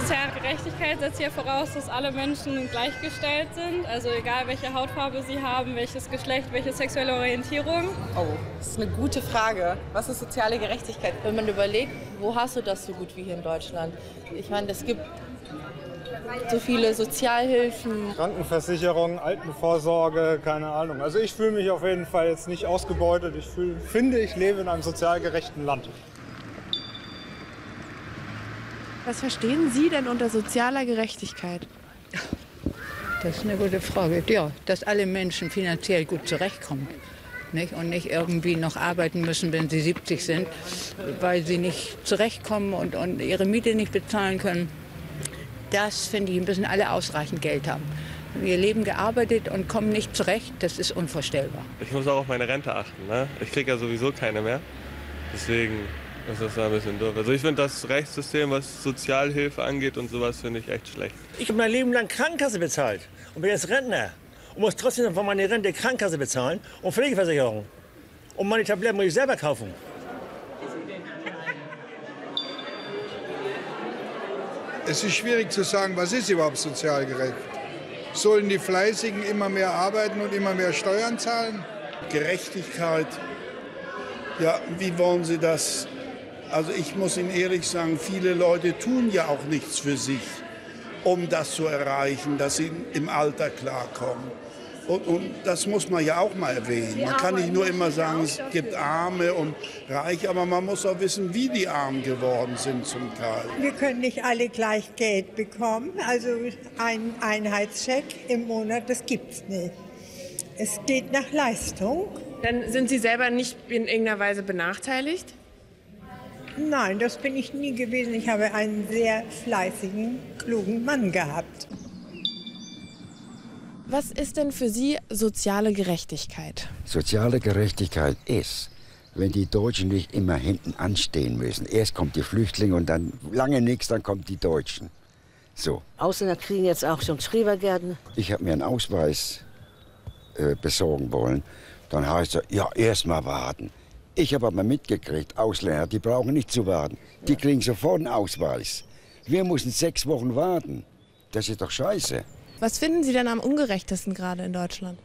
Soziale Gerechtigkeit setzt hier voraus, dass alle Menschen gleichgestellt sind. Also egal, welche Hautfarbe sie haben, welches Geschlecht, welche sexuelle Orientierung. Oh, das ist eine gute Frage. Was ist soziale Gerechtigkeit? Wenn man überlegt, wo hast du das so gut wie hier in Deutschland? Ich meine, es gibt so viele Sozialhilfen. Krankenversicherung, Altenvorsorge, keine Ahnung. Also ich fühle mich auf jeden Fall jetzt nicht ausgebeutet. Ich finde, ich lebe in einem sozial gerechten Land. Was verstehen Sie denn unter sozialer Gerechtigkeit? Das ist eine gute Frage. Ja, dass alle Menschen finanziell gut zurechtkommen. Nicht? Und nicht irgendwie noch arbeiten müssen, wenn sie 70 sind, weil sie nicht zurechtkommen und ihre Miete nicht bezahlen können. Das finde ich, müssen alle ausreichend Geld haben. Wir leben gearbeitet und kommen nicht zurecht, das ist unvorstellbar. Ich muss auch auf meine Rente achten. Ne? Ich kriege ja sowieso keine mehr. Deswegen ist das ein bisschen doof. Also ich finde das Rechtssystem, was Sozialhilfe angeht und sowas, finde ich echt schlecht. Ich habe mein Leben lang Krankenkasse bezahlt und bin jetzt Rentner. Und muss trotzdem von meiner Rente Krankenkasse bezahlen und Pflegeversicherung. Und meine Tabletten muss ich selber kaufen. Es ist schwierig zu sagen, was ist überhaupt sozial gerecht? Sollen die Fleißigen immer mehr arbeiten und immer mehr Steuern zahlen? Gerechtigkeit, ja, wie wollen Sie das? Also ich muss Ihnen ehrlich sagen, viele Leute tun ja auch nichts für sich, um das zu erreichen, dass sie im Alter klarkommen. Und das muss man ja auch mal erwähnen. Man kann nicht nur immer sagen, es gibt Arme und Reiche, aber man muss auch wissen, wie die Arm geworden sind zum Teil. Wir können nicht alle gleich Geld bekommen. Also ein Einheitscheck im Monat, das gibt's nicht. Es geht nach Leistung. Dann sind Sie selber nicht in irgendeiner Weise benachteiligt? Nein, das bin ich nie gewesen. Ich habe einen sehr fleißigen, klugen Mann gehabt. Was ist denn für Sie soziale Gerechtigkeit? Soziale Gerechtigkeit ist, wenn die Deutschen nicht immer hinten anstehen müssen. Erst kommt die Flüchtlinge und dann lange nichts, dann kommen die Deutschen. So. Ausländer kriegen jetzt auch schon Schrebergärten. Ich habe mir einen Ausweis besorgen wollen. Dann heißt es, ja, erst mal warten. Ich habe aber mitgekriegt, Ausländer, die brauchen nicht zu warten. Die kriegen sofort einen Ausweis. Wir müssen 6 Wochen warten. Das ist doch scheiße. Was finden Sie denn am ungerechtesten gerade in Deutschland?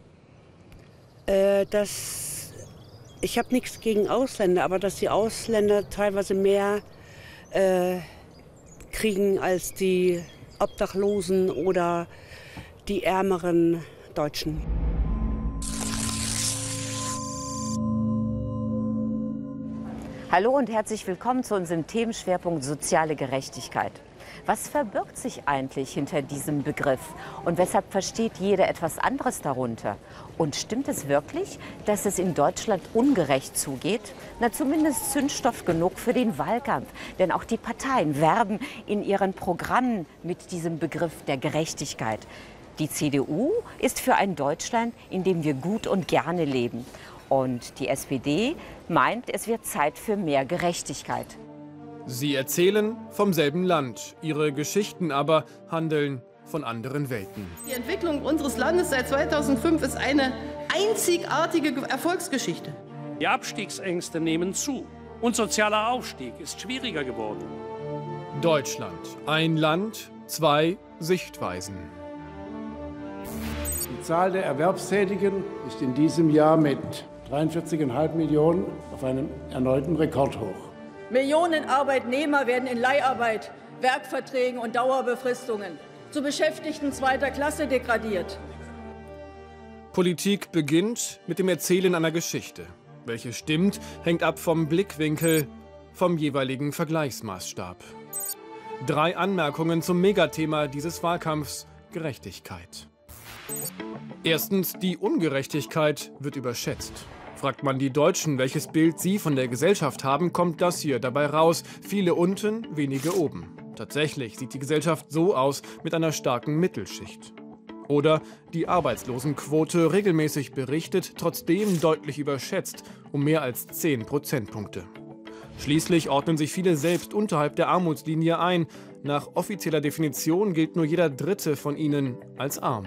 Ich habe nichts gegen Ausländer, aber dass die Ausländer teilweise mehr kriegen als die Obdachlosen oder die ärmeren Deutschen. Hallo und herzlich willkommen zu unserem Themenschwerpunkt soziale Gerechtigkeit. Was verbirgt sich eigentlich hinter diesem Begriff und weshalb versteht jeder etwas anderes darunter? Und stimmt es wirklich, dass es in Deutschland ungerecht zugeht? Na, zumindest Zündstoff genug für den Wahlkampf. Denn auch die Parteien werben in ihren Programmen mit diesem Begriff der Gerechtigkeit. Die CDU ist für ein Deutschland, in dem wir gut und gerne leben. Und die SPD meint, es wird Zeit für mehr Gerechtigkeit. Sie erzählen vom selben Land, ihre Geschichten aber handeln von anderen Welten. Die Entwicklung unseres Landes seit 2005 ist eine einzigartige Erfolgsgeschichte. Die Abstiegsängste nehmen zu und sozialer Aufstieg ist schwieriger geworden. Deutschland, ein Land, 2 Sichtweisen. Die Zahl der Erwerbstätigen ist in diesem Jahr mit 43,5 Millionen auf einem erneuten Rekordhoch. Millionen Arbeitnehmer werden in Leiharbeit, Werkverträgen und Dauerbefristungen zu Beschäftigten zweiter Klasse degradiert. Politik beginnt mit dem Erzählen einer Geschichte. Welche stimmt, hängt ab vom Blickwinkel, vom jeweiligen Vergleichsmaßstab. 3 Anmerkungen zum Megathema dieses Wahlkampfs: Gerechtigkeit. Erstens, die Ungerechtigkeit wird überschätzt. Fragt man die Deutschen, welches Bild sie von der Gesellschaft haben, kommt das hier dabei raus. Viele unten, wenige oben. Tatsächlich sieht die Gesellschaft so aus mit einer starken Mittelschicht. Oder die Arbeitslosenquote, regelmäßig berichtet, trotzdem deutlich überschätzt, um mehr als 10 Prozentpunkte. Schließlich ordnen sich viele selbst unterhalb der Armutslinie ein. Nach offizieller Definition gilt nur jeder Dritte von ihnen als arm.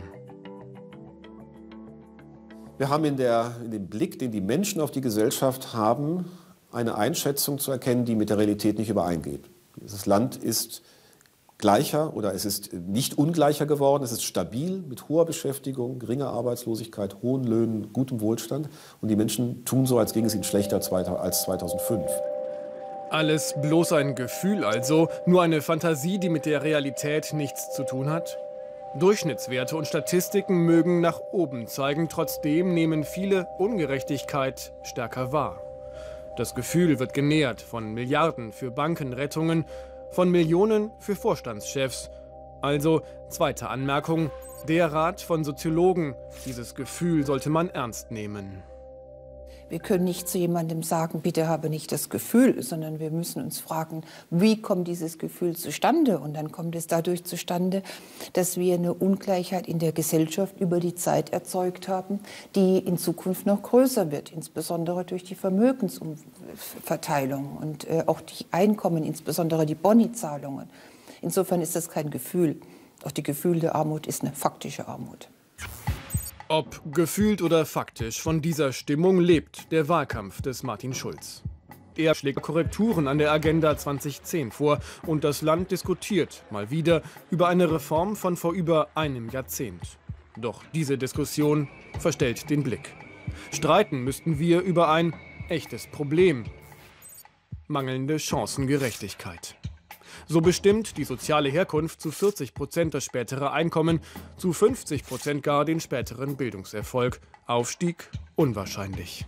Wir haben in dem Blick, den die Menschen auf die Gesellschaft haben, eine Einschätzung zu erkennen, die mit der Realität nicht übereingeht. Dieses Land ist gleicher oder es ist nicht ungleicher geworden. Es ist stabil mit hoher Beschäftigung, geringer Arbeitslosigkeit, hohen Löhnen, gutem Wohlstand. Und die Menschen tun so, als ging es ihnen schlechter als 2005. Alles bloß ein Gefühl also, nur eine Fantasie, die mit der Realität nichts zu tun hat? Durchschnittswerte und Statistiken mögen nach oben zeigen, trotzdem nehmen viele Ungerechtigkeit stärker wahr. Das Gefühl wird genährt von Milliarden für Bankenrettungen, von Millionen für Vorstandschefs. Also, zweite Anmerkung, der Rat von Soziologen, dieses Gefühl sollte man ernst nehmen. Wir können nicht zu jemandem sagen, bitte habe nicht das Gefühl, sondern wir müssen uns fragen, wie kommt dieses Gefühl zustande? Und dann kommt es dadurch zustande, dass wir eine Ungleichheit in der Gesellschaft über die Zeit erzeugt haben, die in Zukunft noch größer wird, insbesondere durch die Vermögensverteilung und auch die Einkommen, insbesondere die Boni-Zahlungen. Insofern ist das kein Gefühl. Auch die gefühlte Armut ist eine faktische Armut. Ob gefühlt oder faktisch, von dieser Stimmung lebt der Wahlkampf des Martin Schulz. Er schlägt Korrekturen an der Agenda 2010 vor und das Land diskutiert mal wieder über eine Reform von vor über einem Jahrzehnt. Doch diese Diskussion verstellt den Blick. Streiten müssten wir über ein echtes Problem: mangelnde Chancengerechtigkeit. So bestimmt die soziale Herkunft zu 40% das spätere Einkommen, zu 50% gar den späteren Bildungserfolg. Aufstieg unwahrscheinlich.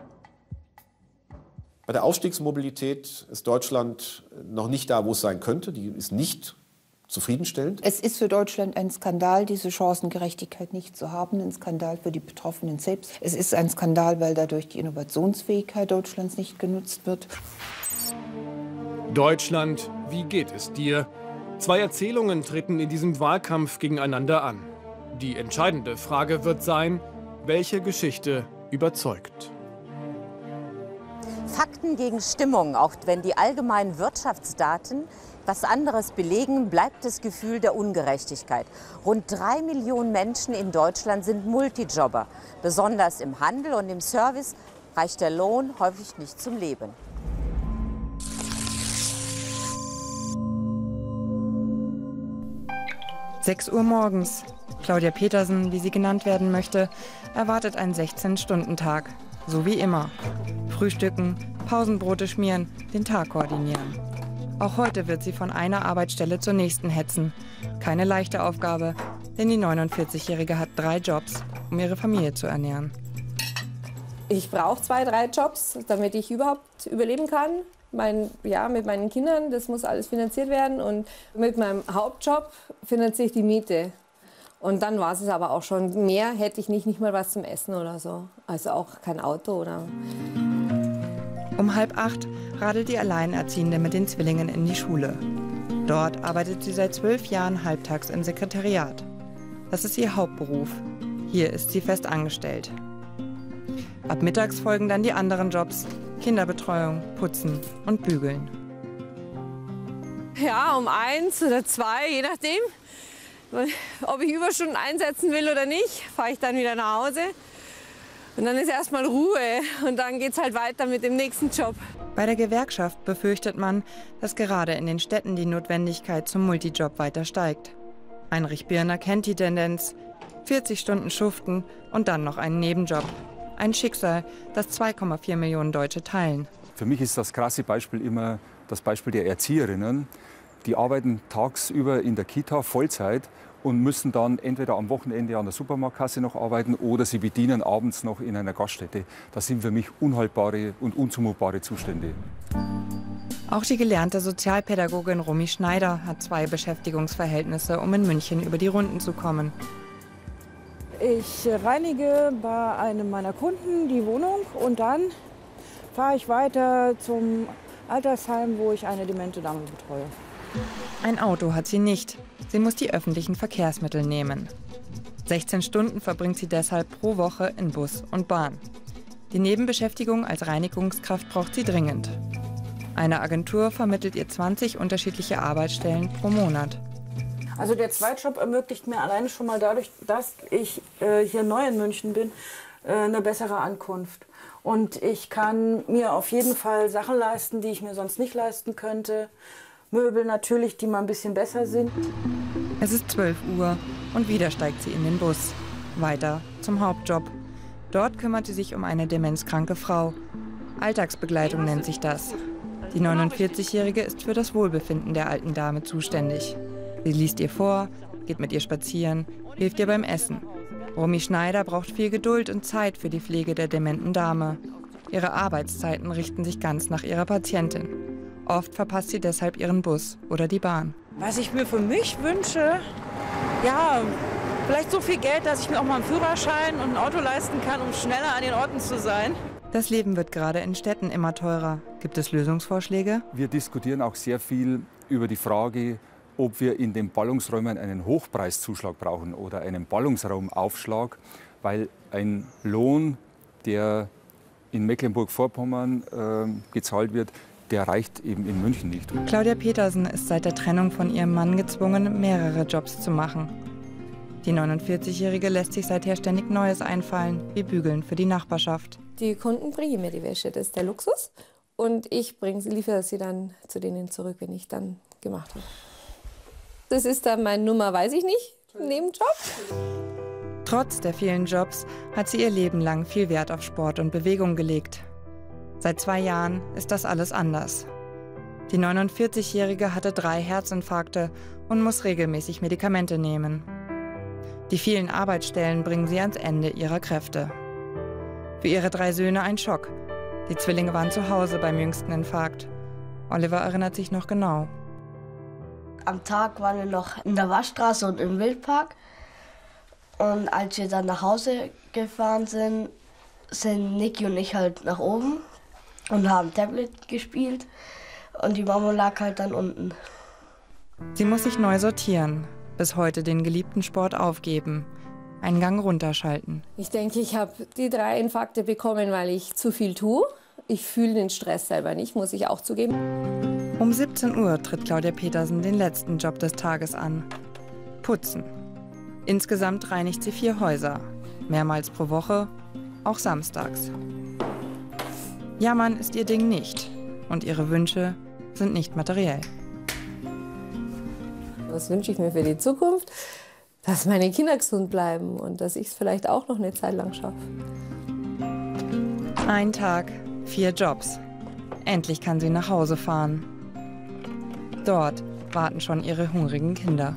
Bei der Aufstiegsmobilität ist Deutschland noch nicht da, wo es sein könnte. Die ist nicht zufriedenstellend. Es ist für Deutschland ein Skandal, diese Chancengerechtigkeit nicht zu haben. Ein Skandal für die Betroffenen selbst. Es ist ein Skandal, weil dadurch die Innovationsfähigkeit Deutschlands nicht genutzt wird. Deutschland, wie geht es dir? Zwei Erzählungen treten in diesem Wahlkampf gegeneinander an. Die entscheidende Frage wird sein, welche Geschichte überzeugt. Fakten gegen Stimmung, auch wenn die allgemeinen Wirtschaftsdaten was anderes belegen, bleibt das Gefühl der Ungerechtigkeit. Rund 3 Millionen Menschen in Deutschland sind Multijobber. Besonders im Handel und im Service reicht der Lohn häufig nicht zum Leben. (6 Uhr morgens. Claudia Petersen, wie sie genannt werden möchte, erwartet einen 16-Stunden-Tag. So wie immer. Frühstücken, Pausenbrote schmieren, den Tag koordinieren. Auch heute wird sie von einer Arbeitsstelle zur nächsten hetzen. Keine leichte Aufgabe, denn die 49-Jährige hat 3 Jobs, um ihre Familie zu ernähren. Ich brauche 2, 3 Jobs, damit ich überhaupt überleben kann. Mit meinen Kindern, das muss alles finanziert werden. Und mit meinem Hauptjob finanziere ich die Miete. Und dann war es aber auch schon. Mehr hätte ich nicht mal was zum Essen oder so. Also auch kein Auto oder... Um 7:30 radelt die Alleinerziehende mit den Zwillingen in die Schule. Dort arbeitet sie seit 12 Jahren halbtags im Sekretariat. Das ist ihr Hauptberuf. Hier ist sie fest angestellt. Ab mittags folgen dann die anderen Jobs: Kinderbetreuung, Putzen und Bügeln. Ja, um 1 oder 2, je nachdem. Ob ich Überstunden einsetzen will oder nicht, fahre ich dann wieder nach Hause. Und dann ist erstmal Ruhe und dann geht es halt weiter mit dem nächsten Job. Bei der Gewerkschaft befürchtet man, dass gerade in den Städten die Notwendigkeit zum Multijob weiter steigt. Heinrich Birner kennt die Tendenz: 40 Stunden schuften und dann noch einen Nebenjob. Ein Schicksal, das 2,4 Millionen Deutsche teilen. Für mich ist das krasse Beispiel immer das Beispiel der Erzieherinnen. Die arbeiten tagsüber in der Kita Vollzeit und müssen dann entweder am Wochenende an der Supermarktkasse noch arbeiten oder sie bedienen abends noch in einer Gaststätte. Das sind für mich unhaltbare und unzumutbare Zustände. Auch die gelernte Sozialpädagogin Romy Schneider hat 2 Beschäftigungsverhältnisse, um in München über die Runden zu kommen. Ich reinige bei einem meiner Kunden die Wohnung und dann fahre ich weiter zum Altersheim, wo ich eine demente Dame betreue. Ein Auto hat sie nicht. Sie muss die öffentlichen Verkehrsmittel nehmen. 16 Stunden verbringt sie deshalb pro Woche in Bus und Bahn. Die Nebenbeschäftigung als Reinigungskraft braucht sie dringend. Eine Agentur vermittelt ihr 20 unterschiedliche Arbeitsstellen pro Monat. Also der Zweitjob ermöglicht mir alleine schon mal dadurch, dass ich hier neu in München bin, eine bessere Ankunft. Und ich kann mir auf jeden Fall Sachen leisten, die ich mir sonst nicht leisten könnte. Möbel natürlich, die mal ein bisschen besser sind. Es ist 12 Uhr und wieder steigt sie in den Bus. Weiter zum Hauptjob. Dort kümmert sie sich um eine demenzkranke Frau. Alltagsbegleitung nennt sich das. Die 49-Jährige ist für das Wohlbefinden der alten Dame zuständig. Sie liest ihr vor, geht mit ihr spazieren, hilft ihr beim Essen. Romy Schneider braucht viel Geduld und Zeit für die Pflege der dementen Dame. Ihre Arbeitszeiten richten sich ganz nach ihrer Patientin. Oft verpasst sie deshalb ihren Bus oder die Bahn. Was ich mir für mich wünsche, ja, vielleicht so viel Geld, dass ich mir auch mal einen Führerschein und ein Auto leisten kann, um schneller an den Orten zu sein. Das Leben wird gerade in Städten immer teurer. Gibt es Lösungsvorschläge? Wir diskutieren auch sehr viel über die Frage, ob wir in den Ballungsräumen einen Hochpreiszuschlag brauchen oder einen Ballungsraumaufschlag, weil ein Lohn, der in Mecklenburg-Vorpommern gezahlt wird, der reicht eben in München nicht. Claudia Petersen ist seit der Trennung von ihrem Mann gezwungen, mehrere Jobs zu machen. Die 49-Jährige lässt sich seither ständig Neues einfallen, wie Bügeln für die Nachbarschaft. Die Kunden bringen mir die Wäsche, das ist der Luxus. Und ich liefere sie dann zu denen zurück, wenn ich dann gemacht habe. Das ist dann meine Nummer, weiß ich nicht, Nebenjob. Trotz der vielen Jobs hat sie ihr Leben lang viel Wert auf Sport und Bewegung gelegt. Seit 2 Jahren ist das alles anders. Die 49-Jährige hatte 3 Herzinfarkte und muss regelmäßig Medikamente nehmen. Die vielen Arbeitsstellen bringen sie ans Ende ihrer Kräfte. Für ihre 3 Söhne ein Schock. Die Zwillinge waren zu Hause beim jüngsten Infarkt. Oliver erinnert sich noch genau. Am Tag waren wir noch in der Waschstraße und im Wildpark. Und als wir dann nach Hause gefahren sind, sind Niki und ich halt nach oben und haben Tablet gespielt. Und die Mama lag halt dann unten. Sie muss sich neu sortieren, bis heute den geliebten Sport aufgeben, einen Gang runterschalten. Ich denke, ich habe die 3 Infarkte bekommen, weil ich zu viel tue. Ich fühle den Stress selber nicht, muss ich auch zugeben. Um 17 Uhr tritt Claudia Petersen den letzten Job des Tages an. Putzen. Insgesamt reinigt sie 4 Häuser. Mehrmals pro Woche, auch samstags. Jammern ist ihr Ding nicht. Und ihre Wünsche sind nicht materiell. Was wünsche ich mir für die Zukunft? Dass meine Kinder gesund bleiben und dass ich es vielleicht auch noch eine Zeit lang schaffe. Ein Tag, 4 Jobs. Endlich kann sie nach Hause fahren. Dort warten schon ihre hungrigen Kinder.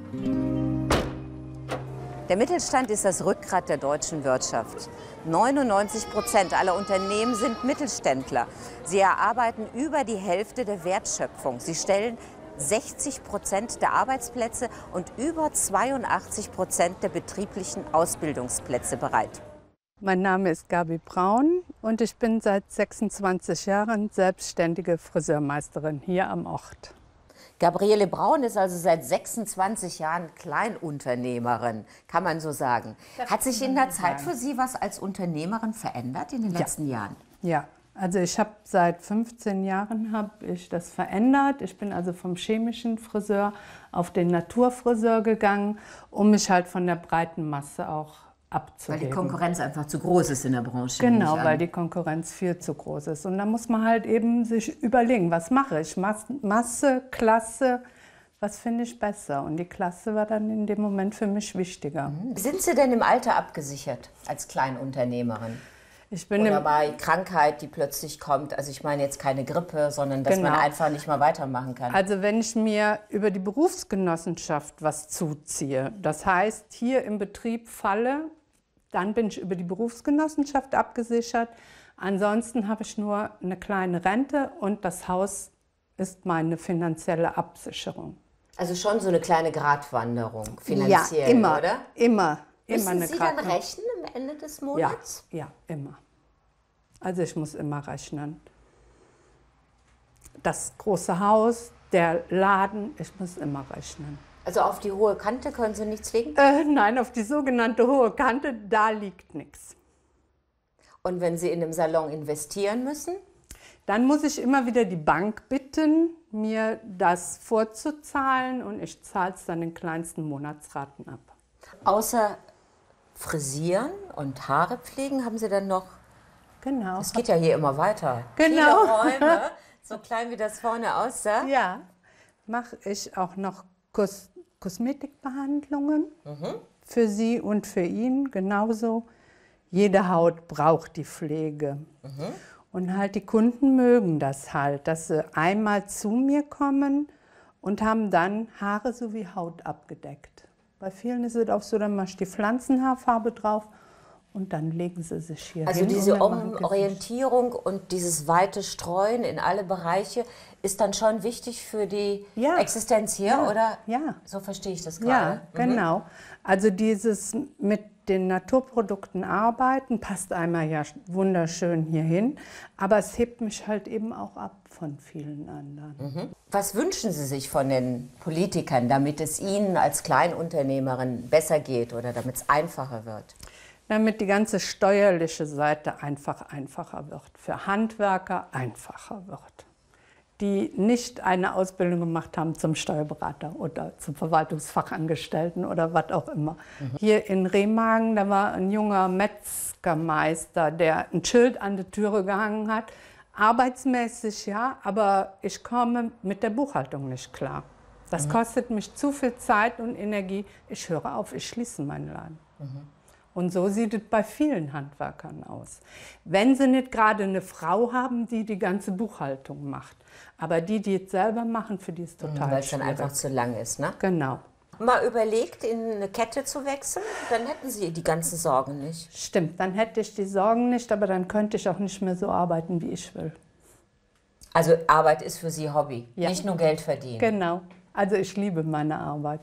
Der Mittelstand ist das Rückgrat der deutschen Wirtschaft. 99% aller Unternehmen sind Mittelständler. Sie erarbeiten über die Hälfte der Wertschöpfung. Sie stellen 60% der Arbeitsplätze und über 82% der betrieblichen Ausbildungsplätze bereit. Mein Name ist Gabi Braun und ich bin seit 26 Jahren selbstständige Friseurmeisterin hier am Ort. Gabriele Braun ist also seit 26 Jahren Kleinunternehmerin, kann man so sagen. Hat sich in der Zeit für Sie was als Unternehmerin verändert in den letzten Jahren? Ja, also ich habe seit 15 Jahren das verändert. Ich bin also vom chemischen Friseur auf den Naturfriseur gegangen, um mich halt von der breiten Masse auch abzuheben. Weil die Konkurrenz einfach zu groß ist in der Branche. Genau, weil die Konkurrenz viel zu groß ist. Und da muss man halt eben sich überlegen, was mache ich? Masse, Klasse, was finde ich besser? Und die Klasse war dann in dem Moment für mich wichtiger. Sind Sie denn im Alter abgesichert als Kleinunternehmerin? Oder bei Krankheit, die plötzlich kommt? Also ich meine jetzt keine Grippe, sondern dass man einfach nicht mal weitermachen kann. Also wenn ich mir über die Berufsgenossenschaft was zuziehe, das heißt hier im Betrieb falle, dann bin ich über die Berufsgenossenschaft abgesichert. Ansonsten habe ich nur eine kleine Rente und das Haus ist meine finanzielle Absicherung. Also schon so eine kleine Gratwanderung finanziell, ja, immer, oder? Immer Müssen eine Sie dann rechnen am Ende des Monats? Ja, immer. Also ich muss immer rechnen. Das große Haus, der Laden, ich muss immer rechnen. Also auf die hohe Kante können Sie nichts legen? Nein, auf die sogenannte hohe Kante, da liegt nichts. Und wenn Sie in einem Salon investieren müssen? Dann muss ich immer wieder die Bank bitten, mir das vorzuzahlen und ich zahle es dann in kleinsten Monatsraten ab. Außer Frisieren und Haare pflegen haben Sie dann noch? Genau. Es geht ja hier immer weiter. Genau. Viele Räume, so klein wie das vorne aussah. Ja. mache ich auch noch Kosmetikbehandlungen für sie und für ihn genauso. Jede Haut braucht die Pflege. Und halt die Kunden mögen das halt, dass sie einmal zu mir kommen und haben dann Haare sowie Haut abgedeckt. Bei vielen ist es auch so, dann machst du die Pflanzenhaarfarbe drauf und dann legen sie sich hier Also hin. diese Orientierung und dieses weite Streuen in alle Bereiche ist dann schon wichtig für die Existenz hier, oder? Ja. So verstehe ich das gerade. Ja, genau. Also dieses mit den Naturprodukten arbeiten, passt einmal ja wunderschön hier hin, aber es hebt mich halt eben auch ab von vielen anderen. Was wünschen Sie sich von den Politikern, damit es Ihnen als Kleinunternehmerin besser geht oder damit es einfacher wird? Damit die ganze steuerliche Seite einfacher wird, für Handwerker einfacher wird, die nicht eine Ausbildung gemacht haben zum Steuerberater oder zum Verwaltungsfachangestellten oder was auch immer. Hier in Remagen, da war ein junger Metzgermeister, der ein Schild an die Türe gehangen hat. Arbeitsmäßig ja, aber ich komme mit der Buchhaltung nicht klar. Das kostet mich zu viel Zeit und Energie. Ich höre auf, ich schließe meinen Laden. Und so sieht es bei vielen Handwerkern aus. Wenn sie nicht gerade eine Frau haben, die die ganze Buchhaltung macht. Aber die es selber machen, für die ist total schwierig. Weil es dann einfach zu lang ist, ne? Genau. Mal überlegt, in eine Kette zu wechseln, dann hätten Sie die ganzen Sorgen nicht. Stimmt, dann hätte ich die Sorgen nicht, aber dann könnte ich auch nicht mehr so arbeiten, wie ich will. Also Arbeit ist für Sie Hobby, nicht nur Geld verdienen. Genau, also ich liebe meine Arbeit.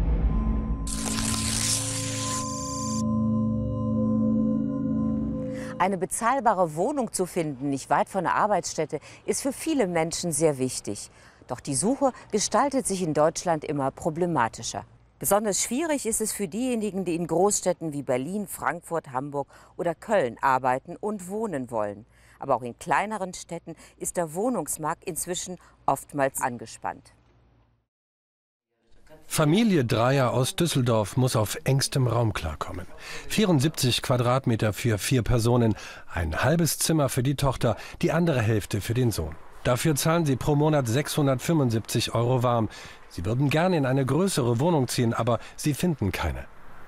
Eine bezahlbare Wohnung zu finden, nicht weit von der Arbeitsstätte, ist für viele Menschen sehr wichtig. Doch die Suche gestaltet sich in Deutschland immer problematischer. Besonders schwierig ist es für diejenigen, die in Großstädten wie Berlin, Frankfurt, Hamburg oder Köln arbeiten und wohnen wollen. Aber auch in kleineren Städten ist der Wohnungsmarkt inzwischen oftmals angespannt. Familie Dreier aus Düsseldorf muss auf engstem Raum klarkommen. 74 Quadratmeter für 4 Personen, ein halbes Zimmer für die Tochter, die andere Hälfte für den Sohn. Dafür zahlen sie pro Monat 675 € warm. Sie würden gerne in eine größere Wohnung ziehen, aber sie finden keine.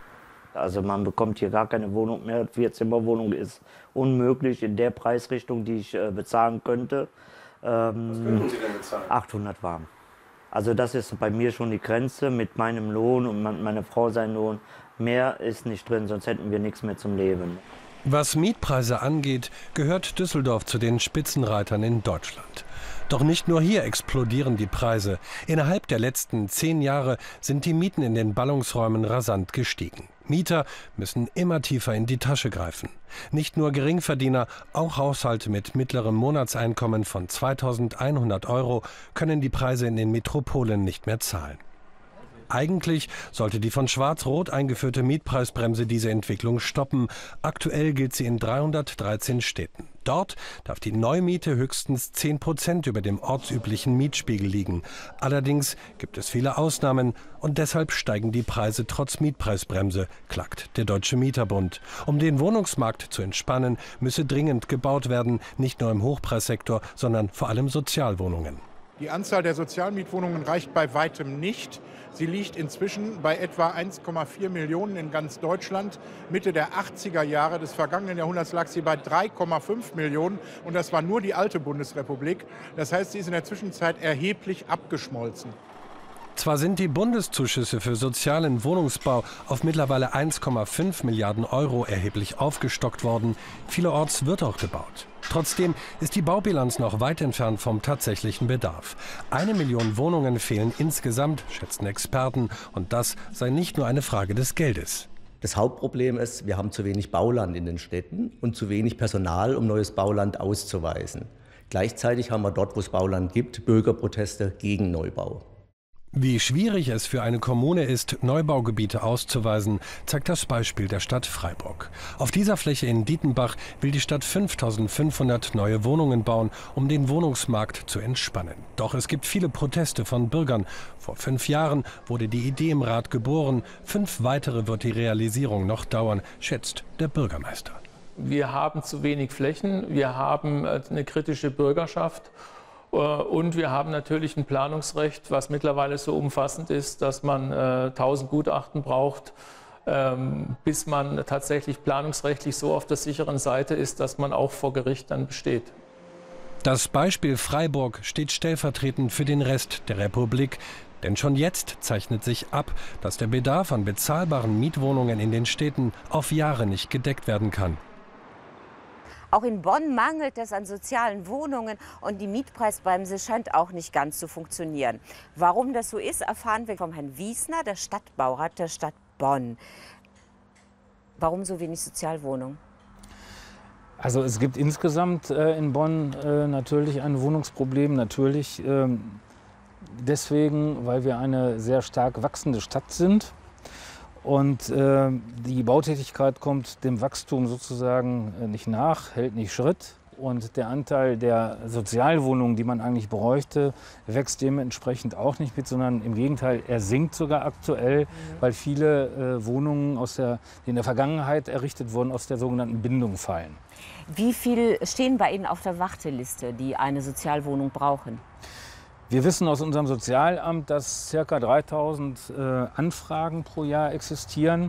Also man bekommt hier gar keine Wohnung mehr. 4-Zimmer-Wohnung ist unmöglich in der Preisrichtung, die ich bezahlen könnte. Was könnten Sie denn bezahlen? 800 warm. Also das ist bei mir schon die Grenze mit meinem Lohn und meine Frau sein Lohn. Mehr ist nicht drin, sonst hätten wir nichts mehr zum Leben. Was Mietpreise angeht, gehört Düsseldorf zu den Spitzenreitern in Deutschland. Doch nicht nur hier explodieren die Preise. Innerhalb der letzten 10 Jahre sind die Mieten in den Ballungsräumen rasant gestiegen. Mieter müssen immer tiefer in die Tasche greifen. Nicht nur Geringverdiener, auch Haushalte mit mittlerem Monatseinkommen von 2.100 € können die Preise in den Metropolen nicht mehr zahlen. Eigentlich sollte die von Schwarz-Rot eingeführte Mietpreisbremse diese Entwicklung stoppen. Aktuell gilt sie in 313 Städten. Dort darf die Neumiete höchstens 10% über dem ortsüblichen Mietspiegel liegen. Allerdings gibt es viele Ausnahmen und deshalb steigen die Preise trotz Mietpreisbremse, klagt der Deutsche Mieterbund. Um den Wohnungsmarkt zu entspannen, müsse dringend gebaut werden, nicht nur im Hochpreissektor, sondern vor allem Sozialwohnungen. Die Anzahl der Sozialmietwohnungen reicht bei weitem nicht. Sie liegt inzwischen bei etwa 1,4 Millionen in ganz Deutschland. Mitte der 80er Jahre des vergangenen Jahrhunderts lag sie bei 3,5 Millionen. Und das war nur die alte Bundesrepublik. Das heißt, sie ist in der Zwischenzeit erheblich abgeschmolzen. Zwar sind die Bundeszuschüsse für sozialen Wohnungsbau auf mittlerweile 1,5 Milliarden € erheblich aufgestockt worden. Vielerorts wird auch gebaut. Trotzdem ist die Baubilanz noch weit entfernt vom tatsächlichen Bedarf. 1 Million Wohnungen fehlen insgesamt, schätzen Experten. Und das sei nicht nur eine Frage des Geldes. Das Hauptproblem ist, wir haben zu wenig Bauland in den Städten und zu wenig Personal, um neues Bauland auszuweisen. Gleichzeitig haben wir dort, wo es Bauland gibt, Bürgerproteste gegen Neubau. Wie schwierig es für eine Kommune ist, Neubaugebiete auszuweisen, zeigt das Beispiel der Stadt Freiburg. Auf dieser Fläche in Dietenbach will die Stadt 5.500 neue Wohnungen bauen, um den Wohnungsmarkt zu entspannen. Doch es gibt viele Proteste von Bürgern. Vor 5 Jahren wurde die Idee im Rat geboren. 5 weitere wird die Realisierung noch dauern, schätzt der Bürgermeister. Wir haben zu wenig Flächen, wir haben eine kritische Bürgerschaft. Und wir haben natürlich ein Planungsrecht, was mittlerweile so umfassend ist, dass man 1000 Gutachten braucht, bis man tatsächlich planungsrechtlich so auf der sicheren Seite ist, dass man auch vor Gericht dann besteht. Das Beispiel Freiburg steht stellvertretend für den Rest der Republik. Denn schon jetzt zeichnet sich ab, dass der Bedarf an bezahlbaren Mietwohnungen in den Städten auf Jahre nicht gedeckt werden kann. Auch in Bonn mangelt es an sozialen Wohnungen und die Mietpreisbremse scheint auch nicht ganz zu funktionieren. Warum das so ist, erfahren wir vom Herrn Wiesner, der Stadtbaurat der Stadt Bonn. Warum so wenig Sozialwohnungen? Also es gibt insgesamt in Bonn natürlich ein Wohnungsproblem. Natürlich deswegen, weil wir eine sehr stark wachsende Stadt sind. Und die Bautätigkeit kommt dem Wachstum sozusagen nicht nach, hält nicht Schritt. Und der Anteil der Sozialwohnungen, die man eigentlich bräuchte, wächst dementsprechend auch nicht mit, sondern im Gegenteil, er sinkt sogar aktuell, weil viele Wohnungen, die in der Vergangenheit errichtet wurden, aus der sogenannten Bindung fallen. Wie viel stehen bei Ihnen auf der Warteliste, die eine Sozialwohnung brauchen? Wir wissen aus unserem Sozialamt, dass ca. 3000 Anfragen pro Jahr existieren.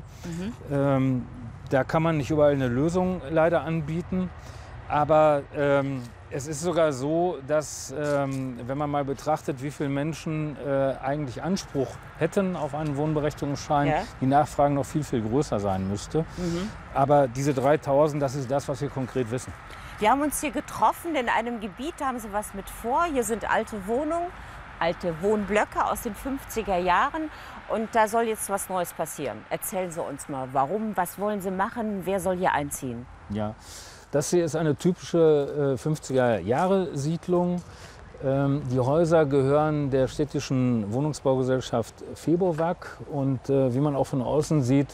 Da kann man nicht überall eine Lösung leider anbieten. Aber es ist sogar so, dass, wenn man mal betrachtet, wie viele Menschen eigentlich Anspruch hätten auf einen Wohnberechtigungsschein, die Nachfrage noch viel, viel größer sein müsste. Aber diese 3000, das ist das, was wir konkret wissen. Wir haben uns hier getroffen in einem Gebiet, da haben Sie was mit vor. Hier sind alte Wohnungen, alte Wohnblöcke aus den 50er Jahren. Und da soll jetzt was Neues passieren. Erzählen Sie uns mal, warum, was wollen Sie machen, wer soll hier einziehen? Ja, das hier ist eine typische 50er-Jahre-Siedlung. Die Häuser gehören der städtischen Wohnungsbaugesellschaft Febowag. Und wie man auch von außen sieht,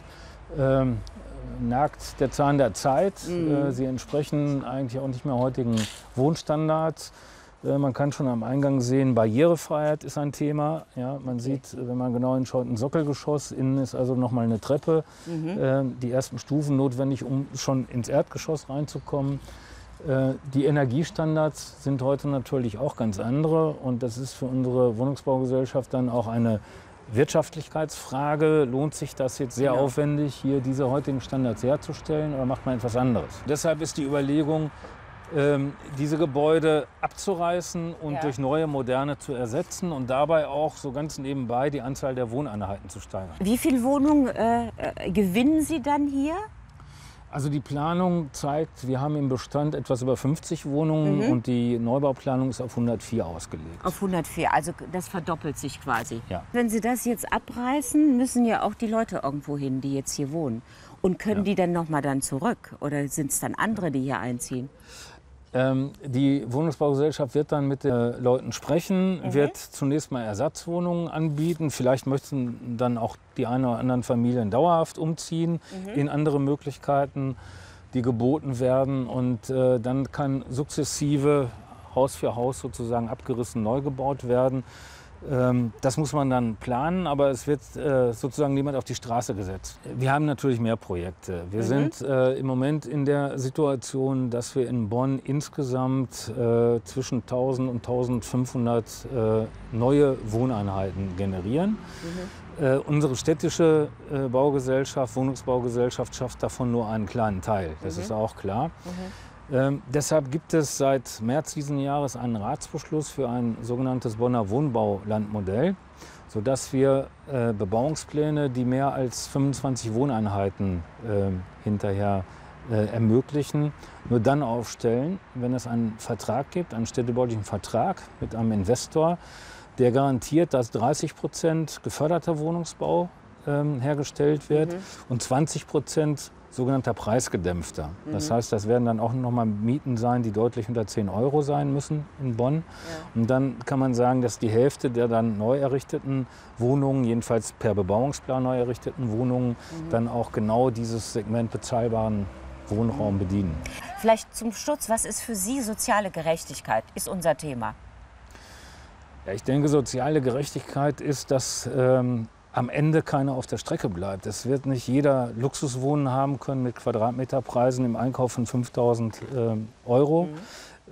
nagt der Zahn der Zeit. Sie entsprechen eigentlich auch nicht mehr heutigen Wohnstandards. Man kann schon am Eingang sehen, Barrierefreiheit ist ein Thema. Ja, man sieht, wenn man genau hinschaut, ein Sockelgeschoss. Innen ist also noch mal eine Treppe. Die ersten Stufen notwendig, um schon ins Erdgeschoss reinzukommen. Die Energiestandards sind heute natürlich auch ganz andere. Und das ist für unsere Wohnungsbaugesellschaft dann auch eine Wirtschaftlichkeitsfrage. Lohnt sich das jetzt sehr aufwendig, hier diese heutigen Standards herzustellen, oder macht man etwas anderes? Deshalb ist die Überlegung, diese Gebäude abzureißen und durch neue, moderne zu ersetzen und dabei auch so ganz nebenbei die Anzahl der Wohneinheiten zu steigern. Wie viele Wohnungen gewinnen Sie dann hier? Also die Planung zeigt, wir haben im Bestand etwas über 50 Wohnungen und die Neubauplanung ist auf 104 ausgelegt. Auf 104, also das verdoppelt sich quasi. Ja. Wenn Sie das jetzt abreißen, müssen ja auch die Leute irgendwo hin, die jetzt hier wohnen. Und können die dann noch mal dann zurück? Oder sind es dann andere, die hier einziehen? Die Wohnungsbaugesellschaft wird dann mit den Leuten sprechen, wird zunächst mal Ersatzwohnungen anbieten. Vielleicht möchten dann auch die eine oder anderen Familien dauerhaft umziehen in andere Möglichkeiten, die geboten werden. Und dann kann sukzessive Haus für Haus sozusagen abgerissen, neu gebaut werden. Das muss man dann planen, aber es wird sozusagen niemand auf die Straße gesetzt. Wir haben natürlich mehr Projekte. Wir sind im Moment in der Situation, dass wir in Bonn insgesamt zwischen 1000 und 1500 neue Wohneinheiten generieren. Unsere städtische Baugesellschaft, Wohnungsbaugesellschaft, schafft davon nur einen kleinen Teil. Das ist auch klar. Deshalb gibt es seit März diesen Jahres einen Ratsbeschluss für ein sogenanntes Bonner Wohnbaulandmodell, sodass wir Bebauungspläne, die mehr als 25 Wohneinheiten hinterher ermöglichen, nur dann aufstellen, wenn es einen Vertrag gibt, einen städtebaulichen Vertrag mit einem Investor, der garantiert, dass 30% geförderter Wohnungsbau hergestellt wird und 20% sogenannter preisgedämpfter. Das heißt, das werden dann auch noch mal Mieten sein, die deutlich unter 10 € sein müssen in Bonn. Und dann kann man sagen, dass die Hälfte der dann neu errichteten Wohnungen, jedenfalls per Bebauungsplan neu errichteten Wohnungen, dann auch genau dieses Segment bezahlbaren Wohnraum bedienen. Vielleicht zum Schluss, was ist für Sie soziale Gerechtigkeit? Ist unser Thema. Ja, ich denke, soziale Gerechtigkeit ist, dass am Ende keiner auf der Strecke bleibt. Es wird nicht jeder Luxuswohnen haben können mit Quadratmeterpreisen im Einkauf von 5.000 €.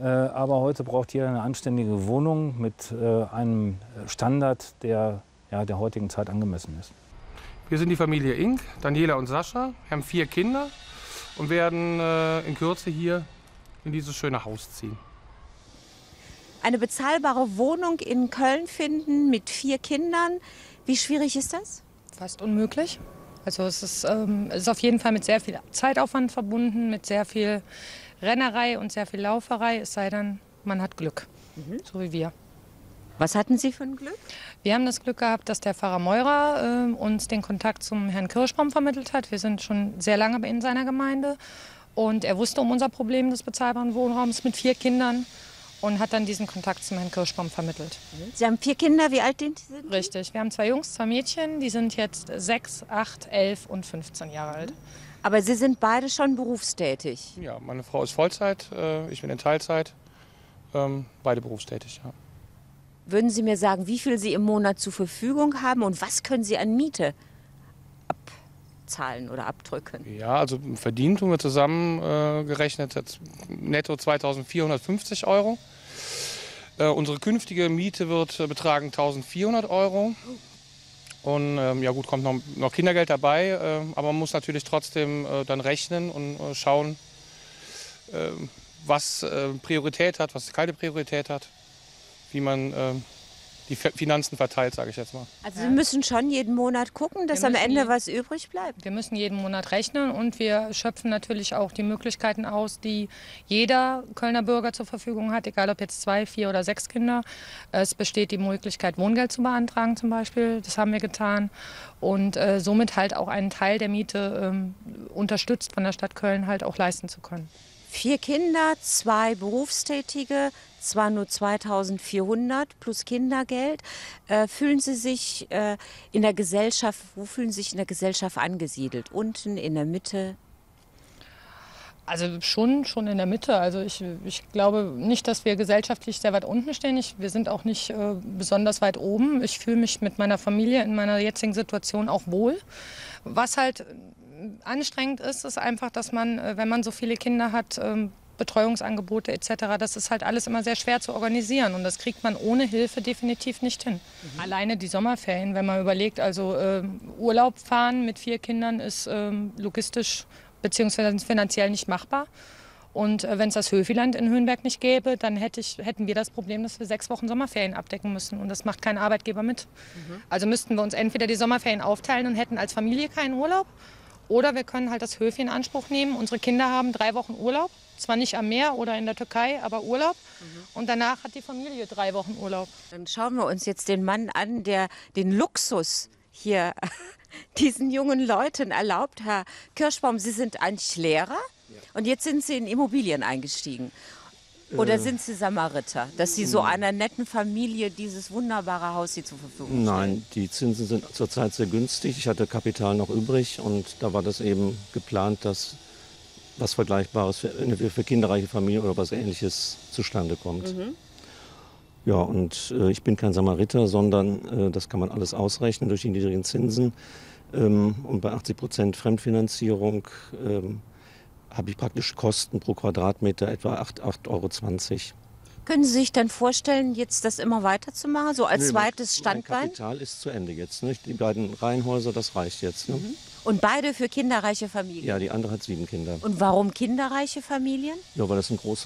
Aber heute braucht jeder eine anständige Wohnung mit einem Standard, der der heutigen Zeit angemessen ist. Wir sind die Familie Ink, Daniela und Sascha, wir haben 4 Kinder und werden in Kürze hier in dieses schöne Haus ziehen. Eine bezahlbare Wohnung in Köln finden mit 4 Kindern, wie schwierig ist das? Fast unmöglich. Also es ist auf jeden Fall mit sehr viel Zeitaufwand verbunden, mit sehr viel Rennerei und sehr viel Lauferei, es sei denn, man hat Glück, so wie wir. Was hatten Sie für ein Glück? Wir haben das Glück gehabt, dass der Pfarrer Meurer uns den Kontakt zum Herrn Kirschbaum vermittelt hat. Wir sind schon sehr lange in seiner Gemeinde und er wusste um unser Problem des bezahlbaren Wohnraums mit 4 Kindern und hat dann diesen Kontakt zum Herrn Kirschbaum vermittelt. Sie haben 4 Kinder, wie alt sind Sie? Richtig, wir haben 2 Jungs, 2 Mädchen, die sind jetzt 6, 8, 11 und 15 Jahre alt. Aber Sie sind beide schon berufstätig? Ja, meine Frau ist Vollzeit, ich bin in Teilzeit, beide berufstätig. Ja. Würden Sie mir sagen, wie viel Sie im Monat zur Verfügung haben und was können Sie an Miete abzahlen oder abdrücken? Ja, also verdient tun wir zusammen gerechnet jetzt netto 2.450 €. Unsere künftige Miete wird betragen 1.400 €. Und ja gut, kommt noch Kindergeld dabei, aber man muss natürlich trotzdem dann rechnen und schauen, was Priorität hat, was keine Priorität hat, wie man die Finanzen verteilt, sage ich jetzt mal. Also Sie müssen schon jeden Monat gucken, dass am Ende was übrig bleibt? Wir müssen jeden Monat rechnen und wir schöpfen natürlich auch die Möglichkeiten aus, die jeder Kölner Bürger zur Verfügung hat, egal ob jetzt 2, 4 oder 6 Kinder. Es besteht die Möglichkeit, Wohngeld zu beantragen zum Beispiel, das haben wir getan. Und somit halt auch einen Teil der Miete unterstützt von der Stadt Köln halt auch leisten zu können. 4 Kinder, 2 Berufstätige, zwar nur 2.400 plus Kindergeld. Fühlen Sie sich in der Gesellschaft, wo fühlen Sie sich in der Gesellschaft angesiedelt? Unten, in der Mitte? Also schon in der Mitte. Also ich glaube nicht, dass wir gesellschaftlich sehr weit unten stehen. Wir sind auch nicht besonders weit oben. Ich fühle mich mit meiner Familie in meiner jetzigen Situation auch wohl. Was halt anstrengend ist, ist einfach, dass man, wenn man so viele Kinder hat, Betreuungsangebote etc., das ist halt alles immer sehr schwer zu organisieren und das kriegt man ohne Hilfe definitiv nicht hin. Alleine die Sommerferien, wenn man überlegt, also Urlaub fahren mit 4 Kindern ist logistisch bzw. finanziell nicht machbar. Und wenn es das Höfiland in Höhenberg nicht gäbe, dann hätten wir das Problem, dass wir 6 Wochen Sommerferien abdecken müssen. Und das macht kein Arbeitgeber mit. Also müssten wir uns entweder die Sommerferien aufteilen und hätten als Familie keinen Urlaub. Oder wir können halt das Höfi in Anspruch nehmen. Unsere Kinder haben 3 Wochen Urlaub. Zwar nicht am Meer oder in der Türkei, aber Urlaub. Und danach hat die Familie 3 Wochen Urlaub. Dann schauen wir uns jetzt den Mann an, der den Luxus hier diesen jungen Leuten erlaubt. Herr Kirschbaum, Sie sind eigentlich Lehrer und jetzt sind Sie in Immobilien eingestiegen. Oder sind Sie Samariter, dass Sie so einer netten Familie dieses wunderbare Haus hier zur Verfügung stellen? Nein, die Zinsen sind zurzeit sehr günstig. Ich hatte Kapital noch übrig und da war das eben geplant, dass was Vergleichbares für kinderreiche Familien oder was Ähnliches zustande kommt. Ja, und ich bin kein Samariter, sondern das kann man alles ausrechnen durch die niedrigen Zinsen. Und bei 80% Fremdfinanzierung habe ich praktisch Kosten pro Quadratmeter etwa 8,20 €. Können Sie sich dann vorstellen, jetzt das immer weiterzumachen, so als zweites Standbein? Mein Kapital ist zu Ende jetzt. Ne? Die beiden Reihenhäuser, das reicht jetzt. Ne? Und beide für kinderreiche Familien? Ja, die andere hat 7 Kinder. Und warum kinderreiche Familien? Ja, weil das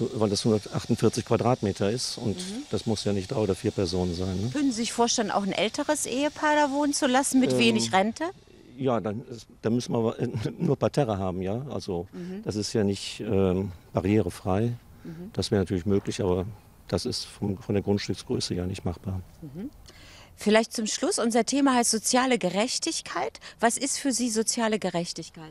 148 Quadratmeter ist und das muss ja nicht 3 oder 4 Personen sein. Ne? Können Sie sich vorstellen, auch ein älteres Ehepaar da wohnen zu lassen mit wenig Rente? Ja, dann müssen wir aber nur Parterre haben, ja. Also das ist ja nicht barrierefrei. Das wäre natürlich möglich, aber das ist von der Grundstücksgröße ja nicht machbar. Vielleicht zum Schluss, unser Thema heißt soziale Gerechtigkeit. Was ist für Sie soziale Gerechtigkeit?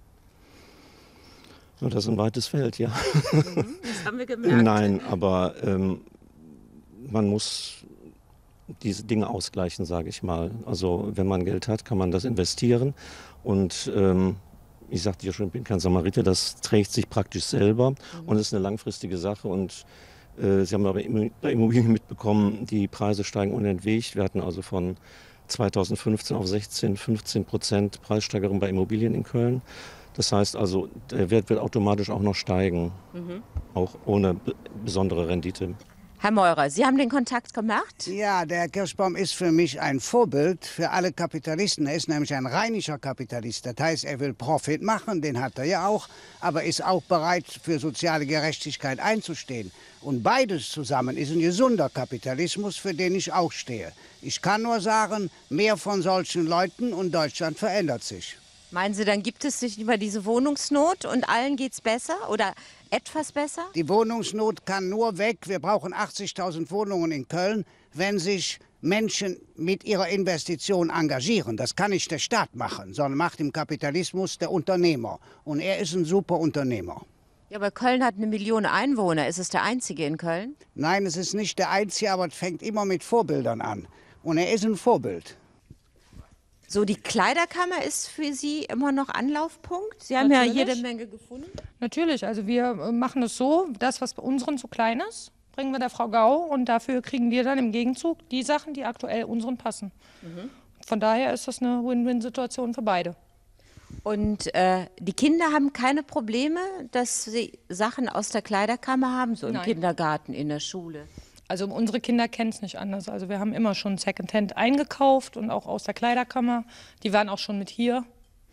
Ja, das ist ein weites Feld, ja. Das haben wir gemerkt. Nein, aber man muss diese Dinge ausgleichen, sage ich mal. Also wenn man Geld hat, kann man das investieren. Und ich sagte ja schon, ich bin kein Samariter, das trägt sich praktisch selber und ist eine langfristige Sache. Und Sie haben aber bei Immobilien mitbekommen, die Preise steigen unentwegt. Wir hatten also von 2015 auf 16, 15% Preissteigerung bei Immobilien in Köln. Das heißt also, der Wert wird automatisch auch noch steigen, auch ohne besondere Rendite. Herr Meurer, Sie haben den Kontakt gemacht? Ja, der Herr Kirschbaum ist für mich ein Vorbild für alle Kapitalisten. Er ist nämlich ein rheinischer Kapitalist. Das heißt, er will Profit machen, den hat er ja auch, aber ist auch bereit, für soziale Gerechtigkeit einzustehen. Und beides zusammen ist ein gesunder Kapitalismus, für den ich auch stehe. Ich kann nur sagen, mehr von solchen Leuten und Deutschland verändert sich. Meinen Sie, dann gibt es nicht immer diese Wohnungsnot und allen geht es besser oder etwas besser? Die Wohnungsnot kann nur weg. Wir brauchen 80.000 Wohnungen in Köln, wenn sich Menschen mit ihrer Investition engagieren. Das kann nicht der Staat machen, sondern macht im Kapitalismus der Unternehmer. Und er ist ein super Unternehmer. Ja, aber Köln hat 1 Million Einwohner. Ist es der einzige in Köln? Nein, es ist nicht der einzige, aber es fängt immer mit Vorbildern an. Und er ist ein Vorbild. So, die Kleiderkammer ist für Sie immer noch Anlaufpunkt? Sie haben ja jede Menge gefunden. Natürlich, also wir machen es so, das, was bei unseren zu klein ist, bringen wir der Frau Gau und dafür kriegen wir dann im Gegenzug die Sachen, die aktuell unseren passen. Von daher ist das eine Win-Win-Situation für beide. Und die Kinder haben keine Probleme, dass sie Sachen aus der Kleiderkammer haben, so im Nein. Kindergarten, in der Schule? Also unsere Kinder kennen es nicht anders. Also wir haben immer schon Secondhand eingekauft und auch aus der Kleiderkammer. Die waren auch schon mit hier.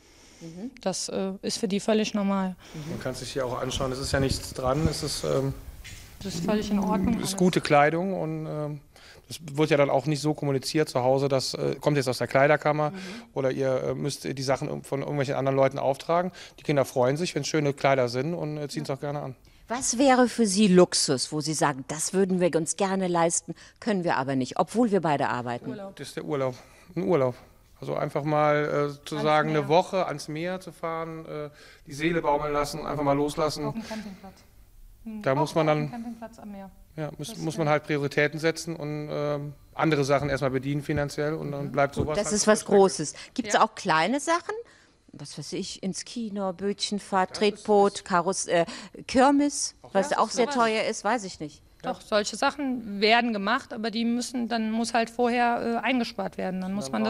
Das ist für die völlig normal. Man kann es sich hier auch anschauen, es ist ja nichts dran, es ist, Das ist völlig in Ordnung. ist gute Kleidung und das wird ja dann auch nicht so kommuniziert zu Hause, das kommt jetzt aus der Kleiderkammer oder ihr müsst die Sachen von irgendwelchen anderen Leuten auftragen. Die Kinder freuen sich, wenn es schöne Kleider sind und ziehen es auch gerne an. Was wäre für Sie Luxus, wo Sie sagen, das würden wir uns gerne leisten, können wir aber nicht, obwohl wir beide arbeiten? Das ist der Urlaub, ein Urlaub. Also einfach mal zu sagen, eine Woche ans Meer zu fahren, die Seele baumeln lassen, einfach mal loslassen. Auf dem Campingplatz. Da muss man dann, Campingplatz am Meer. ja, muss man halt Prioritäten setzen und andere Sachen erstmal bedienen finanziell und dann bleibt sowas. Das halt ist was Großes. Gibt es auch kleine Sachen? Was weiß ich, ins Kino, Bötchenfahrt, Tretboot, Kirmes, was auch sehr teuer ist, weiß ich nicht. Doch, solche Sachen werden gemacht, aber dann muss halt vorher eingespart werden. Dann muss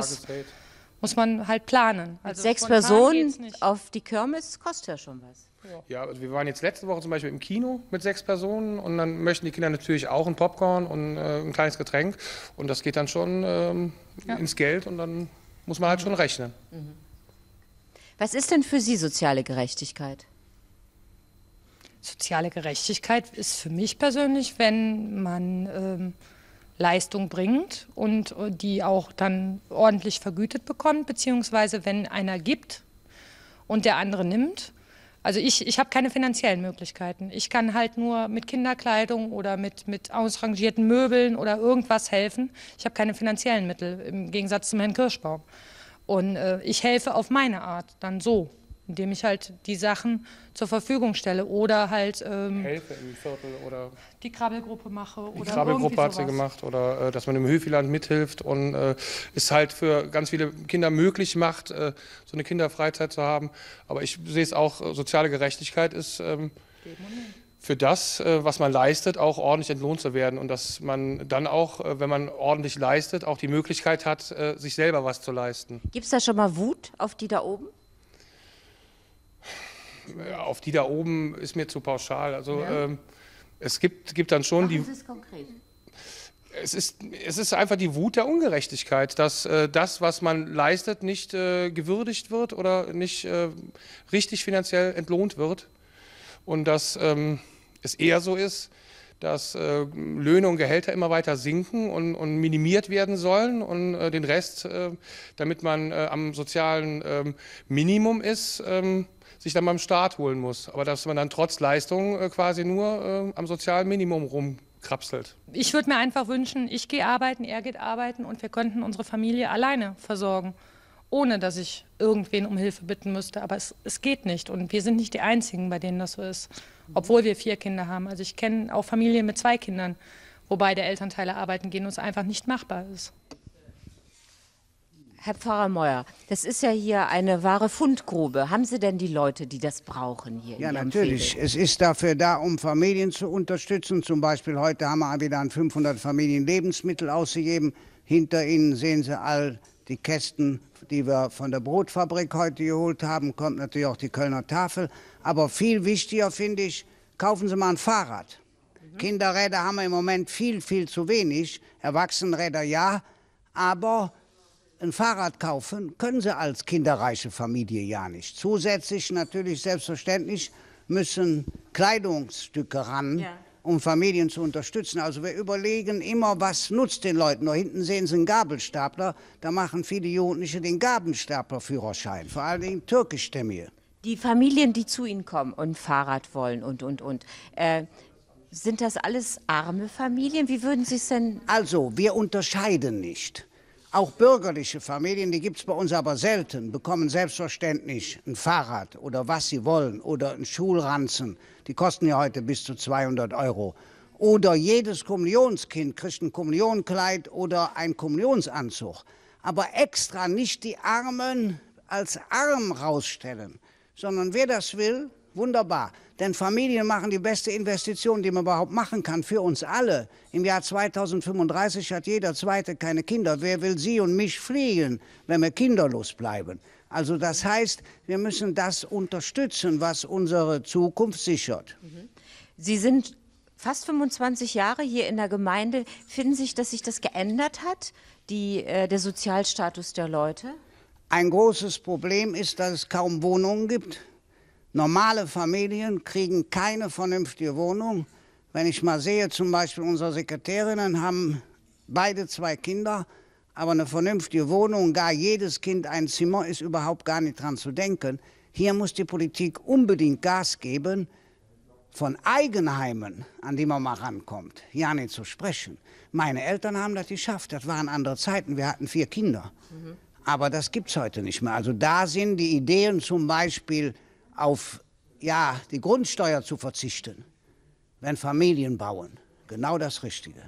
man halt planen. Also Also 6 spontan Personen geht's nicht. auf die Kirmes kostet ja schon was. Ja, also wir waren jetzt letzte Woche zum Beispiel im Kino mit 6 Personen und dann möchten die Kinder natürlich auch ein Popcorn und ein kleines Getränk und das geht dann schon ins Geld und dann muss man halt schon rechnen. Was ist denn für Sie soziale Gerechtigkeit? Soziale Gerechtigkeit ist für mich persönlich, wenn man Leistung bringt und die auch dann ordentlich vergütet bekommt, beziehungsweise wenn einer gibt und der andere nimmt. Also ich habe keine finanziellen Möglichkeiten. Ich kann halt nur mit Kinderkleidung oder mit ausrangierten Möbeln oder irgendwas helfen. Ich habe keine finanziellen Mittel, im Gegensatz zum Herrn Kirschbaum. Und ich helfe auf meine Art dann so, indem ich halt die Sachen zur Verfügung stelle oder halt Helfe im Viertel oder die Krabbelgruppe mache. die Oder Krabbelgruppe hat sie sowas. gemacht oder dass man im Höfiland mithilft und es halt für ganz viele Kinder möglich macht, so eine Kinderfreizeit zu haben. Aber ich sehe es auch, soziale Gerechtigkeit ist für das, was man leistet, auch ordentlich entlohnt zu werden und dass man dann auch, wenn man ordentlich leistet, auch die Möglichkeit hat, sich selber was zu leisten. Gibt es da schon mal Wut auf die da oben? Auf die da oben ist mir zu pauschal. Also Ja. es gibt dann schon die... Das ist konkret. Es ist einfach die Wut der Ungerechtigkeit, dass das, was man leistet, nicht gewürdigt wird oder nicht richtig finanziell entlohnt wird. Und dass es eher so ist, dass Löhne und Gehälter immer weiter sinken und minimiert werden sollen und den Rest, damit man am sozialen Minimum ist, sich dann beim Staat holen muss. Aber dass man dann trotz Leistung quasi nur am sozialen Minimum rumkrapselt. Ich würde mir einfach wünschen, ich gehe arbeiten, er geht arbeiten und wir könnten unsere Familie alleine versorgen, ohne dass ich irgendwen um Hilfe bitten müsste. Aber es geht nicht und wir sind nicht die Einzigen, bei denen das so ist, obwohl wir 4 Kinder haben. Also ich kenne auch Familien mit 2 Kindern, wo beide Elternteile arbeiten gehen und es einfach nicht machbar ist. Herr Pfarrer Meuer, das ist ja hier eine wahre Fundgrube. Haben Sie denn die Leute, die das brauchen hier? Ja, in Ihrem natürlich. Veedel? Es ist dafür da, um Familien zu unterstützen. Zum Beispiel heute haben wir wieder an 500 Familien Lebensmittel ausgegeben. Hinter Ihnen sehen Sie all die Kästen, die wir von der Brotfabrik heute geholt haben. Kommt natürlich auch die Kölner Tafel. Aber viel wichtiger finde ich, kaufen Sie mal ein Fahrrad. Kinderräder haben wir im Moment viel, viel zu wenig. Erwachsenenräder ja, aber ein Fahrrad kaufen können Sie als kinderreiche Familie ja nicht. Zusätzlich natürlich selbstverständlich müssen Kleidungsstücke ran, um Familien zu unterstützen. Also wir überlegen immer, was nutzt den Leuten. Da hinten sehen Sie einen Gabelstapler, da machen viele Jugendliche den Gabelstaplerführerschein, vor allen Dingen türkischstämmige. Die Familien, die zu Ihnen kommen und ein Fahrrad wollen sind das alles arme Familien? Wie würden Sie es denn... Also, wir unterscheiden nicht. Auch bürgerliche Familien, die gibt es bei uns aber selten, bekommen selbstverständlich ein Fahrrad oder was sie wollen oder einen Schulranzen. Die kosten ja heute bis zu 200 €. Oder jedes Kommunionskind kriegt ein Kommunionkleid oder einen Kommunionsanzug. Aber extra nicht die Armen als arm rausstellen, sondern wer das will, wunderbar. Denn Familien machen die beste Investition, die man überhaupt machen kann für uns alle. Im Jahr 2035 hat jeder Zweite keine Kinder. Wer will Sie und mich fliehen, wenn wir kinderlos bleiben? Also das heißt, wir müssen das unterstützen, was unsere Zukunft sichert. Sie sind fast 25 Jahre hier in der Gemeinde. Finden Sie, dass sich das geändert hat, der Sozialstatus der Leute? Ein großes Problem ist, dass es kaum Wohnungen gibt. Normale Familien kriegen keine vernünftige Wohnung. Wenn ich mal sehe, zum Beispiel unsere Sekretärinnen haben beide 2 Kinder, aber eine vernünftige Wohnung, gar jedes Kind ein Zimmer, ist überhaupt gar nicht dran zu denken. Hier muss die Politik unbedingt Gas geben, von Eigenheimen, an die man mal rankommt, ja nicht zu sprechen. Meine Eltern haben das geschafft, das waren andere Zeiten, wir hatten 4 Kinder. Aber das gibt es heute nicht mehr. Also da sind die Ideen zum Beispiel auf die Grundsteuer zu verzichten, wenn Familien bauen. Genau das Richtige.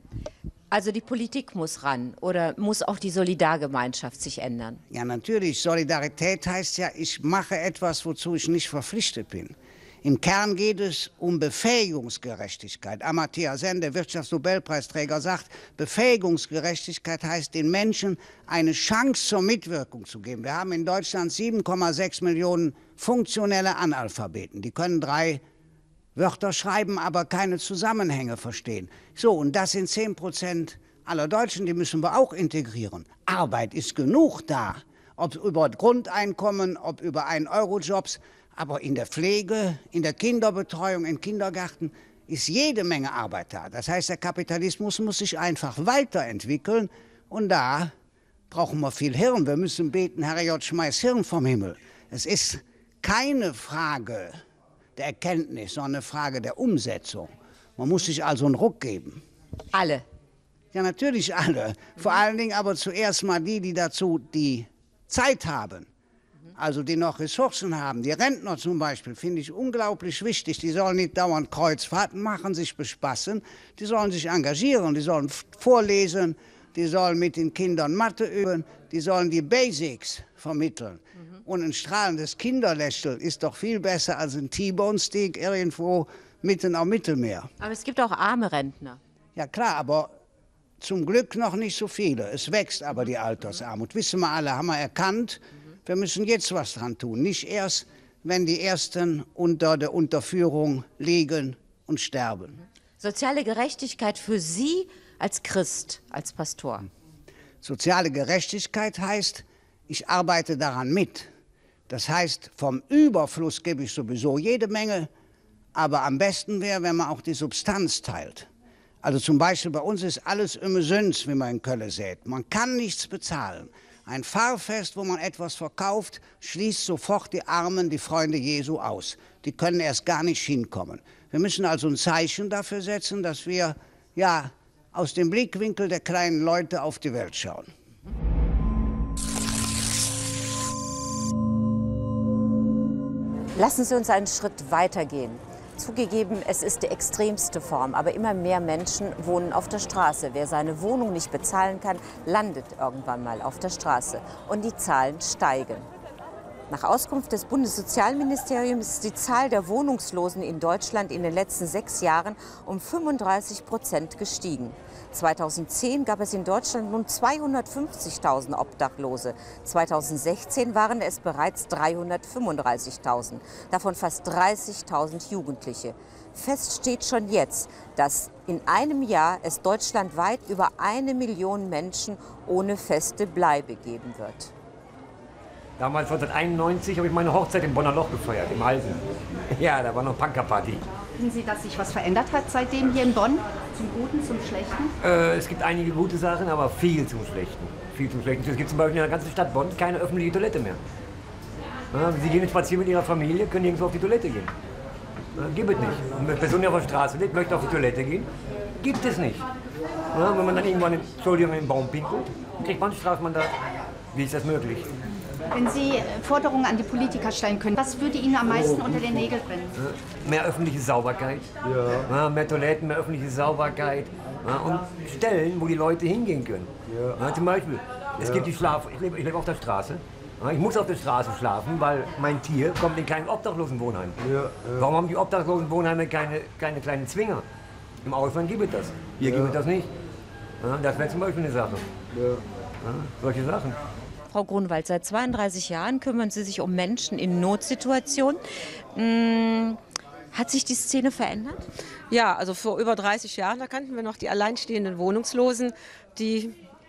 Also die Politik muss ran oder muss auch die Solidargemeinschaft sich ändern? Ja, natürlich. Solidarität heißt ja, ich mache etwas, wozu ich nicht verpflichtet bin. Im Kern geht es um Befähigungsgerechtigkeit. Amartya Sen, der Wirtschaftsnobelpreisträger, sagt, Befähigungsgerechtigkeit heißt, den Menschen eine Chance zur Mitwirkung zu geben. Wir haben in Deutschland 7,6 Millionen funktionelle Analphabeten. Die können 3 Wörter schreiben, aber keine Zusammenhänge verstehen. So, und das sind 10% aller Deutschen, die müssen wir auch integrieren. Arbeit ist genug da, ob über Grundeinkommen, ob über 1-Euro-Jobs. Aber in der Pflege, in der Kinderbetreuung, im Kindergarten ist jede Menge Arbeit da. Das heißt, der Kapitalismus muss sich einfach weiterentwickeln. Und da brauchen wir viel Hirn. Wir müssen beten, Herrgott, schmeiß Hirn vom Himmel. Es ist keine Frage der Erkenntnis, sondern eine Frage der Umsetzung. Man muss sich also einen Ruck geben. Alle? Ja, natürlich alle. Vor allen Dingen aber zuerst mal die dazu die Zeit haben. Also die noch Ressourcen haben. Die Rentner zum Beispiel finde ich unglaublich wichtig. Die sollen nicht dauernd Kreuzfahrten machen, sich bespaßen. Die sollen sich engagieren, die sollen vorlesen, die sollen mit den Kindern Mathe üben, die sollen die Basics vermitteln. Und ein strahlendes Kinderlächeln ist doch viel besser als ein T-Bone-Steak irgendwo mitten am Mittelmeer. Aber es gibt auch arme Rentner. Ja klar, aber zum Glück noch nicht so viele. Es wächst aber die Altersarmut. Wissen wir alle, haben wir erkannt. Wir müssen jetzt was dran tun, nicht erst, wenn die Ersten unter der Unterführung liegen und sterben. Soziale Gerechtigkeit für Sie als Christ, als Pastor? Soziale Gerechtigkeit heißt, ich arbeite daran mit. Das heißt, vom Überfluss gebe ich sowieso jede Menge, aber am besten wäre, wenn man auch die Substanz teilt. Also zum Beispiel bei uns ist alles umsonst, wie man in Köln sät. Man kann nichts bezahlen. Ein Fahrfest, wo man etwas verkauft, schließt sofort die Armen, die Freunde Jesu aus. Die können erst gar nicht hinkommen. Wir müssen also ein Zeichen dafür setzen, dass wir aus dem Blickwinkel der kleinen Leute auf die Welt schauen. Lassen Sie uns einen Schritt weitergehen Zugegeben, es ist die extremste Form, aber immer mehr Menschen wohnen auf der Straße. Wer seine Wohnung nicht bezahlen kann, landet irgendwann mal auf der Straße. Und die Zahlen steigen. Nach Auskunft des Bundessozialministeriums ist die Zahl der Wohnungslosen in Deutschland in den letzten 6 Jahren um 35% gestiegen. 2010 gab es in Deutschland nun 250.000 Obdachlose. 2016 waren es bereits 335.000, davon fast 30.000 Jugendliche. Fest steht schon jetzt, dass in einem Jahr es deutschlandweit über 1 Million Menschen ohne feste Bleibe geben wird. Damals 1991 habe ich meine Hochzeit im Bonner Loch gefeiert, im Halsen. Ja, da war noch Punkerparty. Finden Sie, dass sich was verändert hat seitdem hier in Bonn? Zum Guten, zum Schlechten? Es gibt einige gute Sachen, aber viel zum Schlechten. Viel zum Schlechten. Es gibt zum Beispiel in der ganzen Stadt Bonn keine öffentliche Toilette mehr. Ja, Sie gehen spazieren mit Ihrer Familie, können nirgendwo auf die Toilette gehen. Gibt es nicht. Und eine Person, die auf der Straße lebt, möchte auf die Toilette gehen, gibt es nicht. Ja, wenn man dann irgendwann in den Baum pinkelt, kriegt man ein Strafmandat. Wie ist das möglich? Wenn Sie Forderungen an die Politiker stellen können, was würde Ihnen am meisten unter den Nägeln brennen? Mehr öffentliche Sauberkeit, ja, mehr Toiletten, mehr öffentliche Sauberkeit, ja, und Stellen, wo die Leute hingehen können. Ja. Ja, zum Beispiel, es gibt die ich lebe auf der Straße. Ja, ich muss auf der Straße schlafen, weil mein Tier kommt in kein Obdachlosenwohnheim. Ja. Warum haben die Obdachlosenwohnheime keine kleinen Zwinger? Im Ausland gibt es das. Hier gibt es das nicht. Ja, das wäre zum Beispiel eine Sache. Ja, solche Sachen. Frau Grunwald, seit 32 Jahren kümmern Sie sich um Menschen in Notsituationen. Hat sich die Szene verändert? Ja, also vor über 30 Jahren, da kannten wir noch die alleinstehenden Wohnungslosen, die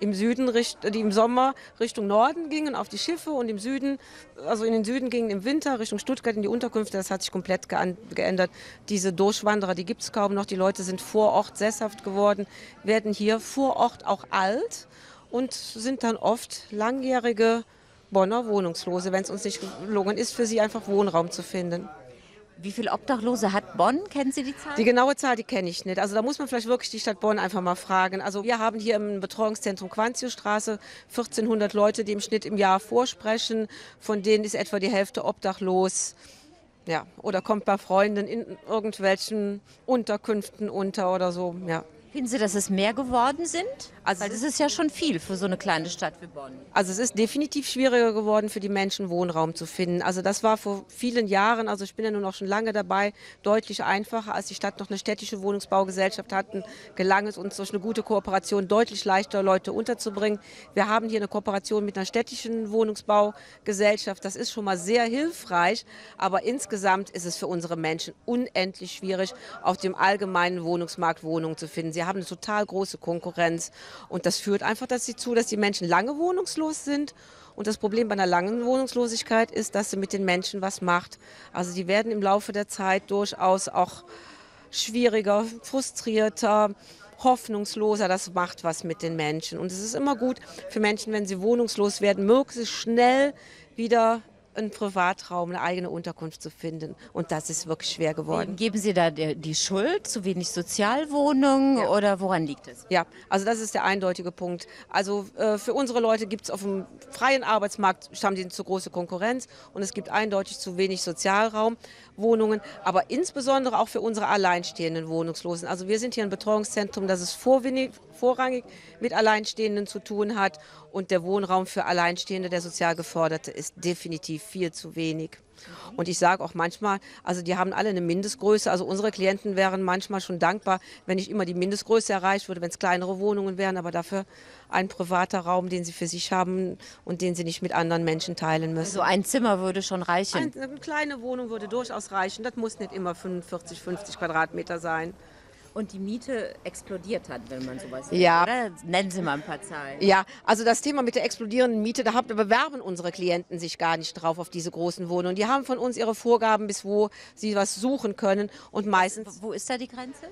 im Sommer Richtung Norden gingen auf die Schiffe und im Süden, also in den Süden gingen im Winter Richtung Stuttgart in die Unterkünfte. Das hat sich komplett geändert. Diese Durchwanderer, die gibt es kaum noch. Die Leute sind vor Ort sesshaft geworden, werden hier vor Ort auch alt und sind dann oft langjährige Bonner Wohnungslose, wenn es uns nicht gelungen ist, für sie einfach Wohnraum zu finden. Wie viele Obdachlose hat Bonn? Kennen Sie die Zahl? Die genaue Zahl, die kenne ich nicht. Also da muss man vielleicht wirklich die Stadt Bonn einfach mal fragen. Also wir haben hier im Betreuungszentrum Quantiostraße 1400 Leute, die im Schnitt im Jahr vorsprechen. Von denen ist etwa die Hälfte obdachlos. Ja, oder kommt bei Freunden in irgendwelchen Unterkünften unter oder so. Ja. Finden Sie, dass es mehr geworden sind? Also weil das ist ja schon viel für so eine kleine Stadt wie Bonn. Also es ist definitiv schwieriger geworden, für die Menschen Wohnraum zu finden. Also das war vor vielen Jahren, also ich bin ja nun auch schon lange dabei, deutlich einfacher. Als die Stadt noch eine städtische Wohnungsbaugesellschaft hatten, gelang es uns durch eine gute Kooperation deutlich leichter, Leute unterzubringen. Wir haben hier eine Kooperation mit einer städtischen Wohnungsbaugesellschaft. Das ist schon mal sehr hilfreich, aber insgesamt ist es für unsere Menschen unendlich schwierig, auf dem allgemeinen Wohnungsmarkt Wohnungen zu finden. Sie haben eine total große Konkurrenz. Und das führt einfach dazu, dass die Menschen lange wohnungslos sind. Und das Problem bei einer langen Wohnungslosigkeit ist, dass sie mit den Menschen was macht. Also die werden im Laufe der Zeit durchaus auch schwieriger, frustrierter, hoffnungsloser. Das macht was mit den Menschen. Und es ist immer gut für Menschen, wenn sie wohnungslos werden, möglichst schnell wieder einen Privatraum, eine eigene Unterkunft zu finden. Und das ist wirklich schwer geworden. Geben Sie da die Schuld? Zu wenig Sozialwohnungen oder woran liegt es? Ja, also das ist der eindeutige Punkt. Also für unsere Leute gibt es auf dem freien Arbeitsmarkt, haben die zu große Konkurrenz und es gibt eindeutig zu wenig Sozialraumwohnungen, aber insbesondere auch für unsere alleinstehenden Wohnungslosen. Also wir sind hier ein Betreuungszentrum, das es vorrangig mit Alleinstehenden zu tun hat und der Wohnraum für Alleinstehende, der sozial Geförderte, ist definitiv viel zu wenig. Und ich sage auch manchmal, also die haben alle eine Mindestgröße, also unsere Klienten wären manchmal schon dankbar, wenn nicht immer die Mindestgröße erreicht würde, wenn es kleinere Wohnungen wären, aber dafür ein privater Raum, den sie für sich haben und den sie nicht mit anderen Menschen teilen müssen. So ein Zimmer würde schon reichen? Eine kleine Wohnung würde durchaus reichen, das muss nicht immer 45, 50 Quadratmeter sein. Und die Miete explodiert hat, wenn man sowas ja. Oder? Nennen Sie mal ein paar Zahlen. Ja, also das Thema mit der explodierenden Miete, da bewerben unsere Klienten sich gar nicht drauf auf diese großen Wohnungen. Die haben von uns ihre Vorgaben, bis wo sie was suchen können. Und meistens. Wo ist da die Grenze?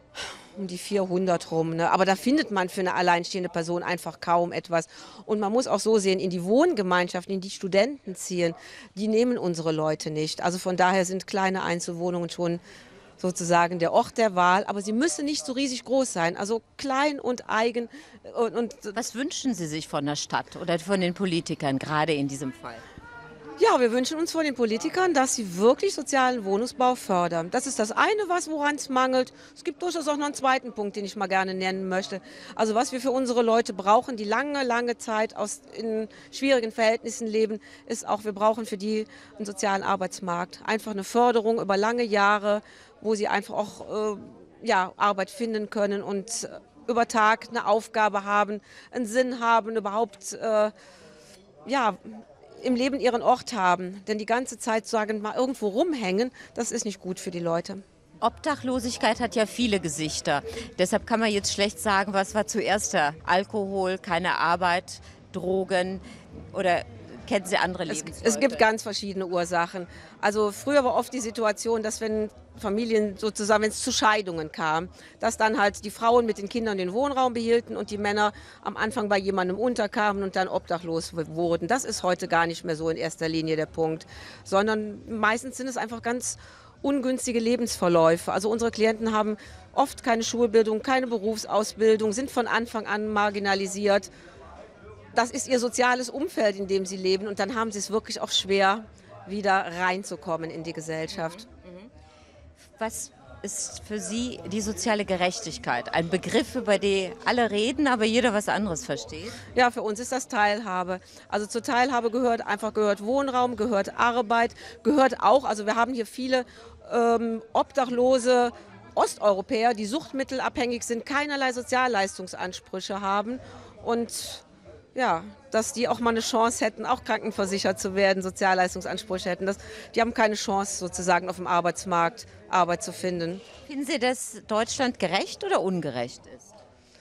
Um die 400 rum. Ne? Aber da findet man für eine alleinstehende Person einfach kaum etwas. Und man muss auch so sehen, in die Wohngemeinschaften, in die Studenten ziehen, die nehmen unsere Leute nicht. Also von daher sind kleine Einzelwohnungen schon sozusagen der Ort der Wahl, aber sie müssen nicht so riesig groß sein, also klein und eigen. Und was wünschen Sie sich von der Stadt oder von den Politikern, gerade in diesem Fall? Ja, wir wünschen uns von den Politikern, dass sie wirklich sozialen Wohnungsbau fördern. Das ist das eine, woran es mangelt. Es gibt durchaus auch noch einen zweiten Punkt, den ich mal gerne nennen möchte. Also was wir für unsere Leute brauchen, die lange, lange Zeit in schwierigen Verhältnissen leben, ist auch, wir brauchen für die einen sozialen Arbeitsmarkt. Einfach eine Förderung über lange Jahre, wo sie einfach auch Arbeit finden können und über Tag eine Aufgabe haben, einen Sinn haben, überhaupt im Leben ihren Ort haben. Denn die ganze Zeit, sagen wir mal, irgendwo rumhängen, das ist nicht gut für die Leute. Obdachlosigkeit hat ja viele Gesichter. Deshalb kann man jetzt schlecht sagen, was war zuerst da? Alkohol, keine Arbeit, Drogen oder kennen Sie andere Lebensläufe? Es gibt ganz verschiedene Ursachen. Also früher war oft die Situation, dass wenn Familien sozusagen, wenn es zu Scheidungen kam, dass dann halt die Frauen mit den Kindern den Wohnraum behielten und die Männer am Anfang bei jemandem unterkamen und dann obdachlos wurden. Das ist heute gar nicht mehr so in erster Linie der Punkt, sondern meistens sind es einfach ganz ungünstige Lebensverläufe. Also unsere Klienten haben oft keine Schulbildung, keine Berufsausbildung, sind von Anfang an marginalisiert. Das ist ihr soziales Umfeld, in dem sie leben und dann haben sie es wirklich auch schwer, wieder reinzukommen in die Gesellschaft. Was ist für Sie die soziale Gerechtigkeit? Ein Begriff, über den alle reden, aber jeder was anderes versteht? Ja, für uns ist das Teilhabe. Also zur Teilhabe gehört Wohnraum, gehört Arbeit, gehört auch, also wir haben hier viele obdachlose Osteuropäer, die suchtmittelabhängig sind, keinerlei Sozialleistungsansprüche haben und ja, dass die auch mal eine Chance hätten, auch krankenversichert zu werden, Sozialleistungsansprüche hätten. Die haben keine Chance, sozusagen auf dem Arbeitsmarkt Arbeit zu finden. Finden Sie, dass Deutschland gerecht oder ungerecht ist?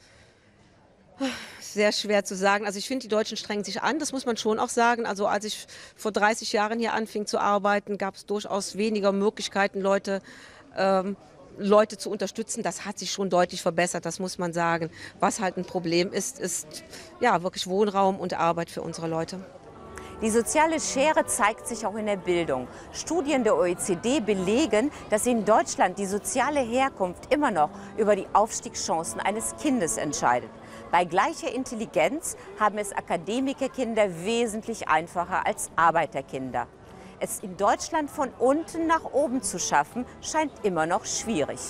Sehr schwer zu sagen. Also ich finde, die Deutschen strengen sich an, das muss man schon auch sagen. Also als ich vor 30 Jahren hier anfing zu arbeiten, gab es durchaus weniger Möglichkeiten, Leute zu unterstützen. Das hat sich schon deutlich verbessert, das muss man sagen. Was halt ein Problem ist ja wirklich Wohnraum und Arbeit für unsere Leute. Die soziale Schere zeigt sich auch in der Bildung. Studien der OECD belegen, dass in Deutschland die soziale Herkunft immer noch über die Aufstiegschancen eines Kindes entscheidet. Bei gleicher Intelligenz haben es Akademikerkinder wesentlich einfacher als Arbeiterkinder. Es in Deutschland von unten nach oben zu schaffen, scheint immer noch schwierig.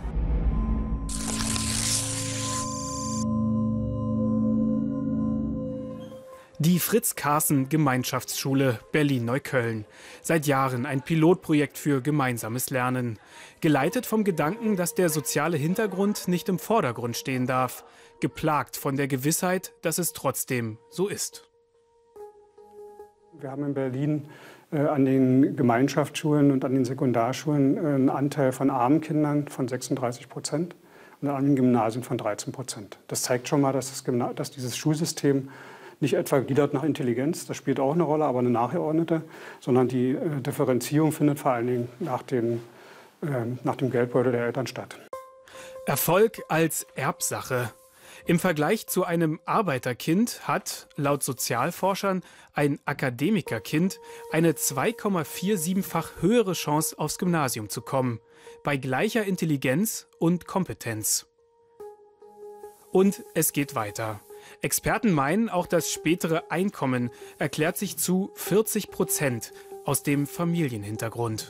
Die Fritz-Carsen-Gemeinschaftsschule Berlin-Neukölln. Seit Jahren ein Pilotprojekt für gemeinsames Lernen. Geleitet vom Gedanken, dass der soziale Hintergrund nicht im Vordergrund stehen darf. Geplagt von der Gewissheit, dass es trotzdem so ist. Wir haben in Berlin an den Gemeinschaftsschulen und an den Sekundarschulen einen Anteil von armen Kindern von 36% und an den Gymnasien von 13%. Das zeigt schon mal, dass dieses Schulsystem nicht etwa gliedert nach Intelligenz, das spielt auch eine Rolle, aber eine nachgeordnete, sondern die Differenzierung findet vor allen Dingen nach dem Geldbeutel der Eltern statt. Erfolg als Erbsache. Im Vergleich zu einem Arbeiterkind hat, laut Sozialforschern, ein Akademikerkind eine 2,47-fach höhere Chance, aufs Gymnasium zu kommen, bei gleicher Intelligenz und Kompetenz. Und es geht weiter. Experten meinen, auch das spätere Einkommen erklärt sich zu 40% aus dem Familienhintergrund.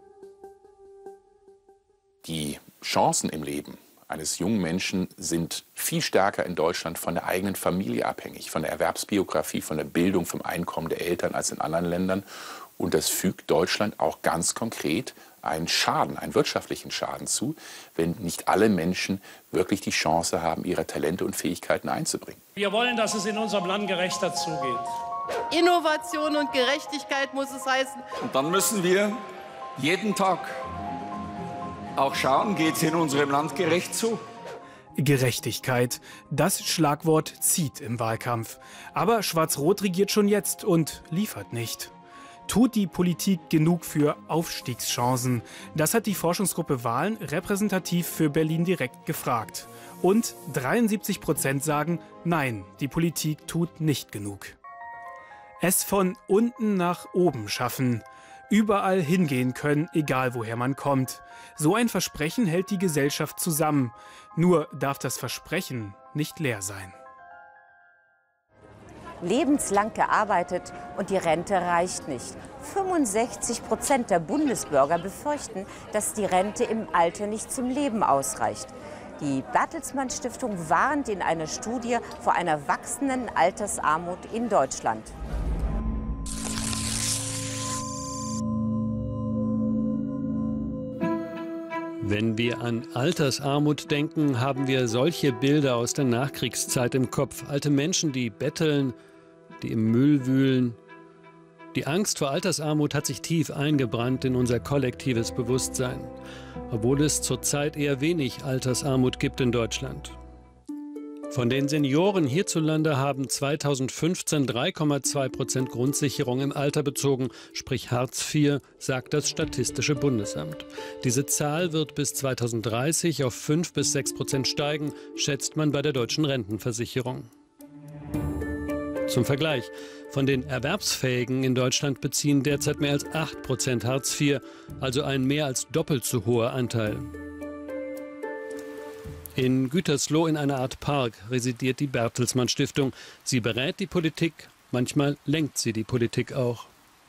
Die Chancen im Leben eines jungen Menschen sind viel stärker in Deutschland von der eigenen Familie abhängig, von der Erwerbsbiografie, von der Bildung, vom Einkommen der Eltern als in anderen Ländern. Und das fügt Deutschland auch ganz konkret einen Schaden, einen wirtschaftlichen Schaden zu, wenn nicht alle Menschen wirklich die Chance haben, ihre Talente und Fähigkeiten einzubringen. Wir wollen, dass es in unserem Land gerechter zugeht. Innovation und Gerechtigkeit muss es heißen. Und dann müssen wir jeden Tag auch schauen, geht es in unserem Land gerecht zu? Gerechtigkeit, das Schlagwort zieht im Wahlkampf. Aber Schwarz-Rot regiert schon jetzt und liefert nicht. Tut die Politik genug für Aufstiegschancen? Das hat die Forschungsgruppe Wahlen repräsentativ für Berlin direkt gefragt. Und 73% sagen, nein, die Politik tut nicht genug. Es von unten nach oben schaffen. Überall hingehen können, egal woher man kommt. So ein Versprechen hält die Gesellschaft zusammen. Nur darf das Versprechen nicht leer sein. lebenslang gearbeitet und die Rente reicht nicht. 65% der Bundesbürger befürchten, dass die Rente im Alter nicht zum Leben ausreicht. Die Bertelsmann Stiftung warnt in einer Studie vor einer wachsenden Altersarmut in Deutschland. Wenn wir an Altersarmut denken, haben wir solche Bilder aus der Nachkriegszeit im Kopf. Alte Menschen, die betteln, die im Müll wühlen. Die Angst vor Altersarmut hat sich tief eingebrannt in unser kollektives Bewusstsein, obwohl es zurzeit eher wenig Altersarmut gibt in Deutschland. Von den Senioren hierzulande haben 2015 3,2% Grundsicherung im Alter bezogen, sprich Hartz IV, sagt das Statistische Bundesamt. Diese Zahl wird bis 2030 auf 5 bis 6% steigen, schätzt man bei der Deutschen Rentenversicherung. Zum Vergleich, von den Erwerbsfähigen in Deutschland beziehen derzeit mehr als 8% Hartz IV, also ein mehr als doppelt so hoher Anteil. In Gütersloh in einer Art Park residiert die Bertelsmann Stiftung. Sie berät die Politik, manchmal lenkt sie die Politik auch.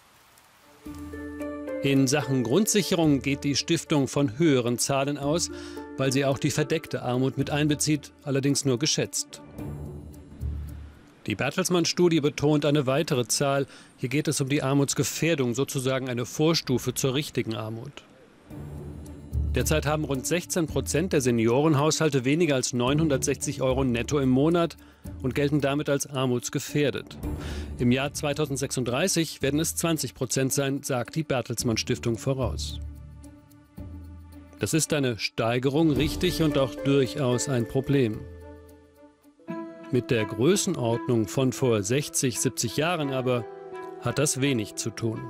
In Sachen Grundsicherung geht die Stiftung von höheren Zahlen aus, weil sie auch die verdeckte Armut mit einbezieht, allerdings nur geschätzt. Die Bertelsmann-Studie betont eine weitere Zahl. Hier geht es um die Armutsgefährdung, sozusagen eine Vorstufe zur richtigen Armut. Derzeit haben rund 16% der Seniorenhaushalte weniger als 960 € netto im Monat und gelten damit als armutsgefährdet. Im Jahr 2036 werden es 20% sein, sagt die Bertelsmann Stiftung voraus. Das ist eine Steigerung, richtig, und auch durchaus ein Problem. Mit der Größenordnung von vor 60, 70 Jahren aber hat das wenig zu tun.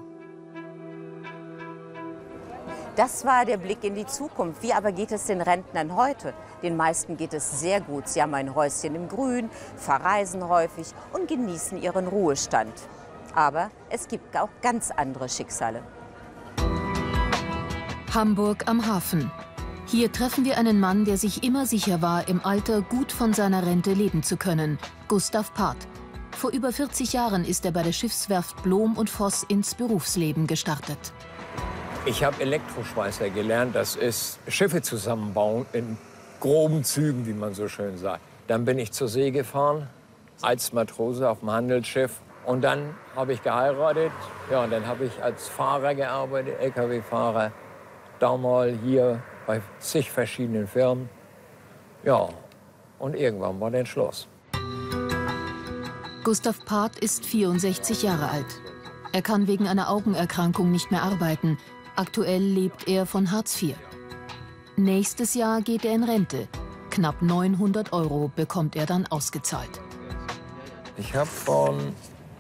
Das war der Blick in die Zukunft. Wie aber geht es den Rentnern heute? Den meisten geht es sehr gut. Sie haben ein Häuschen im Grün, verreisen häufig und genießen ihren Ruhestand. Aber es gibt auch ganz andere Schicksale. Hamburg am Hafen. Hier treffen wir einen Mann, der sich immer sicher war, im Alter gut von seiner Rente leben zu können. Gustav Part. Vor über 40 Jahren ist er bei der Schiffswerft Blom und Voss ins Berufsleben gestartet. Ich habe Elektroschweißer gelernt, das ist Schiffe zusammenbauen in groben Zügen, wie man so schön sagt. Dann bin ich zur See gefahren, als Matrose auf dem Handelsschiff. Und dann habe ich geheiratet. Ja, und dann habe ich als Fahrer gearbeitet, LKW-Fahrer. Da mal hier bei zig verschiedenen Firmen. Ja, und irgendwann war dann Schluss. Gustav Part ist 64 Jahre alt. Er kann wegen einer Augenerkrankung nicht mehr arbeiten. Aktuell lebt er von Hartz IV. Nächstes Jahr geht er in Rente. Knapp 900 € bekommt er dann ausgezahlt. Ich habe von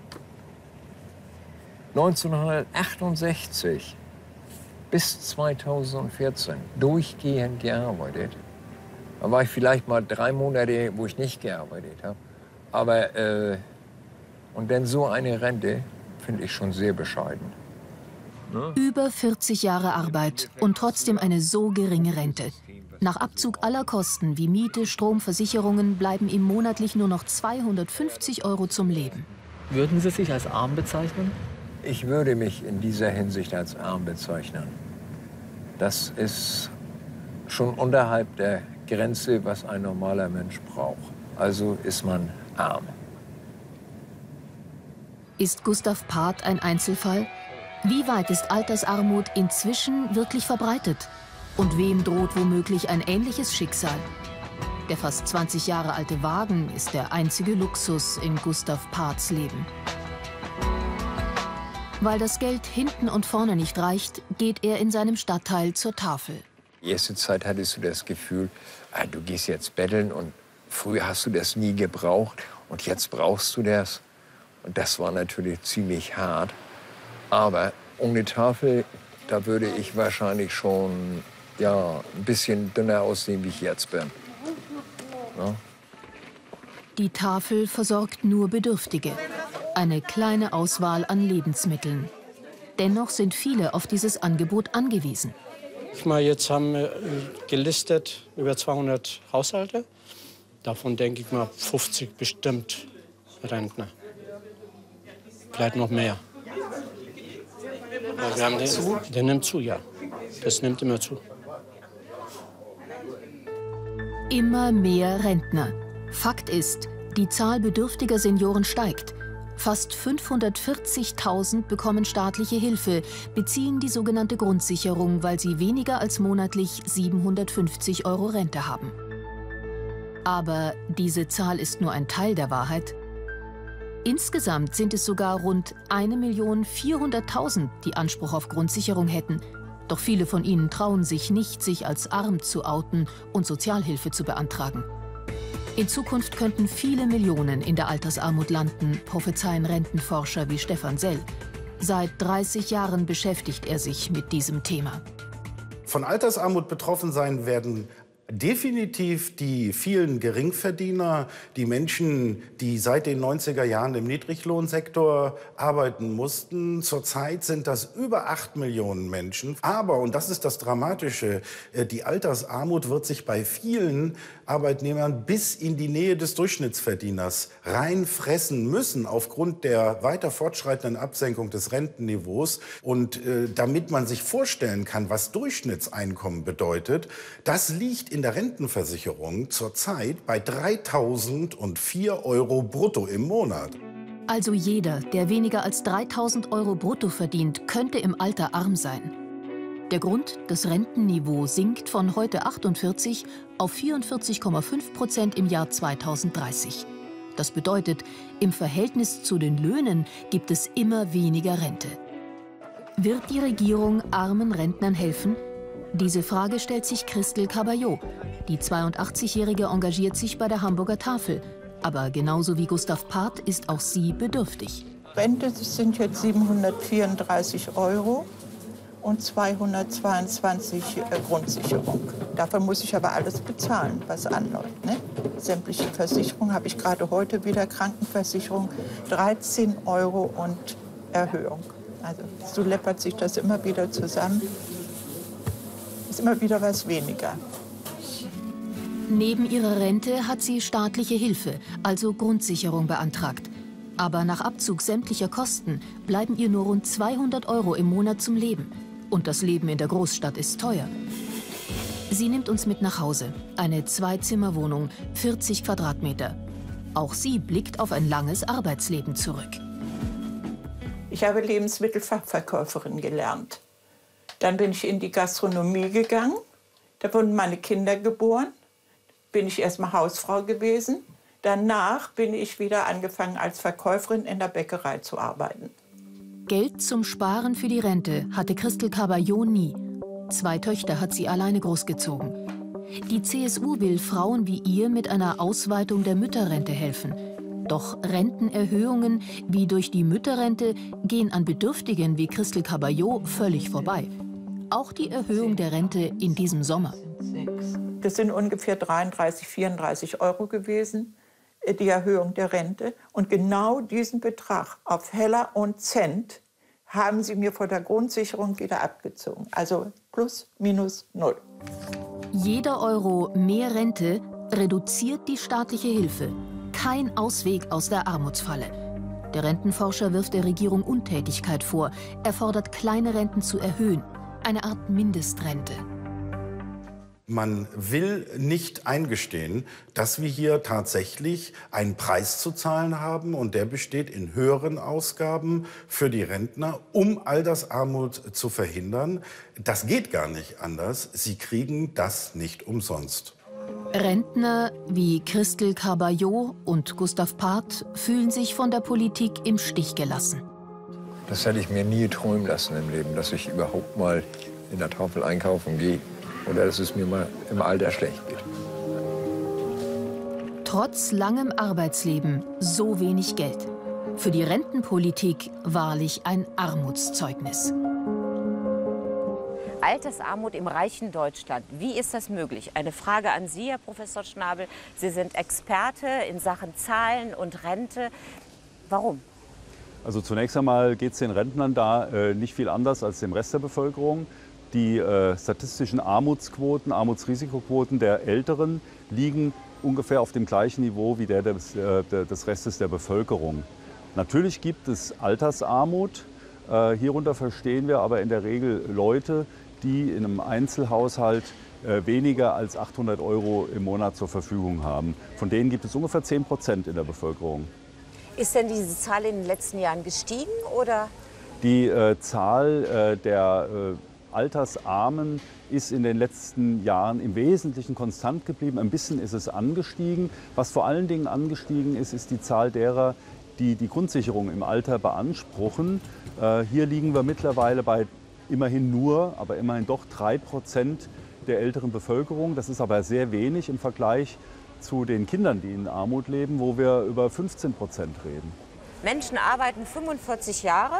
1968 bis 2014 durchgehend gearbeitet. Da war ich vielleicht mal 3 Monate, wo ich nicht gearbeitet habe. Aber und dann so eine Rente finde ich schon sehr bescheiden. Über 40 Jahre Arbeit und trotzdem eine so geringe Rente. Nach Abzug aller Kosten wie Miete, Strom, Versicherungen bleiben ihm monatlich nur noch 250 € zum Leben. Würden Sie sich als arm bezeichnen? Ich würde mich in dieser Hinsicht als arm bezeichnen. Das ist schon unterhalb der Grenze, was ein normaler Mensch braucht. Also ist man arm. Ist Gustav Part ein Einzelfall? Wie weit ist Altersarmut inzwischen wirklich verbreitet? Und wem droht womöglich ein ähnliches Schicksal? Der fast 20 Jahre alte Wagen ist der einzige Luxus in Gustav Parts Leben. Weil das Geld hinten und vorne nicht reicht, geht er in seinem Stadtteil zur Tafel. Die erste Zeit hattest du das Gefühl, du gehst jetzt betteln und früher hast du das nie gebraucht und jetzt brauchst du das. Und das war natürlich ziemlich hart. Aber ohne Tafel, da würde ich wahrscheinlich schon ein bisschen dünner aussehen, wie ich jetzt bin. Ja? Die Tafel versorgt nur Bedürftige. Eine kleine Auswahl an Lebensmitteln. Dennoch sind viele auf dieses Angebot angewiesen. Jetzt haben wir gelistet über 200 Haushalte. Davon denke ich mal 50 bestimmt Rentner. bleibt noch mehr. Ja, wir haben der nimmt zu, ja. Das nimmt immer zu. Immer mehr Rentner. Fakt ist, die Zahl bedürftiger Senioren steigt. Fast 540.000 bekommen staatliche Hilfe, beziehen die sogenannte Grundsicherung, weil sie weniger als monatlich 750 € Rente haben. Aber diese Zahl ist nur ein Teil der Wahrheit. Insgesamt sind es sogar rund 1.400.000, die Anspruch auf Grundsicherung hätten. Doch viele von ihnen trauen sich nicht, sich als arm zu outen und Sozialhilfe zu beantragen. In Zukunft könnten viele Millionen in der Altersarmut landen, prophezeien Rentenforscher wie Stefan Sell. Seit 30 Jahren beschäftigt er sich mit diesem Thema. Von Altersarmut betroffen sein werden definitiv die vielen Geringverdiener, die Menschen, die seit den 90er Jahren im Niedriglohnsektor arbeiten mussten. Zurzeit sind das über 8 Millionen Menschen. Aber, und das ist das Dramatische, die Altersarmut wird sich bei vielen Arbeitnehmern bis in die Nähe des Durchschnittsverdieners reinfressen müssen aufgrund der weiter fortschreitenden Absenkung des Rentenniveaus. Und damit man sich vorstellen kann, was Durchschnittseinkommen bedeutet, das liegt in der Rentenversicherung zurzeit bei 3.004 € brutto im Monat. Also jeder, der weniger als 3.000 € brutto verdient, könnte im Alter arm sein. Der Grund, das Rentenniveau sinkt von heute 48 auf 44,5% im Jahr 2030. Das bedeutet, im Verhältnis zu den Löhnen gibt es immer weniger Rente. Wird die Regierung armen Rentnern helfen? Diese Frage stellt sich Christel Caballot. Die 82-Jährige engagiert sich bei der Hamburger Tafel. Aber genauso wie Gustav Part ist auch sie bedürftig. Rente sind jetzt 734 € und 222 Grundsicherung. Dafür muss ich aber alles bezahlen, was anläuft. Ne? Sämtliche Versicherungen habe ich gerade heute wieder, Krankenversicherung, 13 € und Erhöhung. Also so läppert sich das immer wieder zusammen. Ist immer wieder was weniger. Neben ihrer Rente hat sie staatliche Hilfe, also Grundsicherung, beantragt. Aber nach Abzug sämtlicher Kosten bleiben ihr nur rund 200 € im Monat zum Leben. Und das Leben in der Großstadt ist teuer. Sie nimmt uns mit nach Hause. Eine Zwei-Zimmer-Wohnung, 40 Quadratmeter. Auch sie blickt auf ein langes Arbeitsleben zurück. Ich habe Lebensmittelfachverkäuferin gelernt. Dann bin ich in die Gastronomie gegangen. Da wurden meine Kinder geboren. Bin ich erstmal Hausfrau gewesen. Danach bin ich wieder angefangen, als Verkäuferin in der Bäckerei zu arbeiten. Geld zum Sparen für die Rente hatte Christel Caballot nie. 2 Töchter hat sie alleine großgezogen. Die CSU will Frauen wie ihr mit einer Ausweitung der Mütterrente helfen. Doch Rentenerhöhungen wie durch die Mütterrente gehen an Bedürftigen wie Christel Caballot völlig vorbei. Auch die Erhöhung der Rente in diesem Sommer. Das sind ungefähr 33, 34 € gewesen, die Erhöhung der Rente. Und genau diesen Betrag auf Heller und Cent haben sie mir vor der Grundsicherung wieder abgezogen. Also plus, minus, null. Jeder Euro mehr Rente reduziert die staatliche Hilfe. Kein Ausweg aus der Armutsfalle. Der Rentenforscher wirft der Regierung Untätigkeit vor. Er fordert, kleine Renten zu erhöhen. Eine Art Mindestrente. Man will nicht eingestehen, dass wir hier tatsächlich einen Preis zu zahlen haben und der besteht in höheren Ausgaben für die Rentner, um Altersarmut zu verhindern. Das geht gar nicht anders. Sie kriegen das nicht umsonst. Rentner wie Christel Caballot und Gustav Part fühlen sich von der Politik im Stich gelassen. Das hätte ich mir nie träumen lassen im Leben, dass ich überhaupt mal in der Tafel einkaufen gehe. Oder dass es mir mal im Alter schlecht geht. Trotz langem Arbeitsleben so wenig Geld. Für die Rentenpolitik wahrlich ein Armutszeugnis. Altersarmut im reichen Deutschland. Wie ist das möglich? Eine Frage an Sie, Herr Professor Schnabel. Sie sind Experte in Sachen Zahlen und Rente. Warum? Also zunächst einmal geht es den Rentnern da nicht viel anders als dem Rest der Bevölkerung. Die statistischen Armutsquoten, Armutsrisikoquoten der Älteren liegen ungefähr auf dem gleichen Niveau wie der des Restes der Bevölkerung. Natürlich gibt es Altersarmut. Hierunter verstehen wir aber in der Regel Leute, die in einem Einzelhaushalt weniger als 800 € im Monat zur Verfügung haben. Von denen gibt es ungefähr 10% in der Bevölkerung. Ist denn diese Zahl in den letzten Jahren gestiegen, oder? Die Zahl der Altersarmen ist in den letzten Jahren im Wesentlichen konstant geblieben. Ein bisschen ist es angestiegen. Was vor allen Dingen angestiegen ist, ist die Zahl derer, die die Grundsicherung im Alter beanspruchen. Hier liegen wir mittlerweile bei immerhin doch 3% der älteren Bevölkerung. Das ist aber sehr wenig im Vergleich zu den Kindern, die in Armut leben, wo wir über 15% reden. Menschen arbeiten 45 Jahre,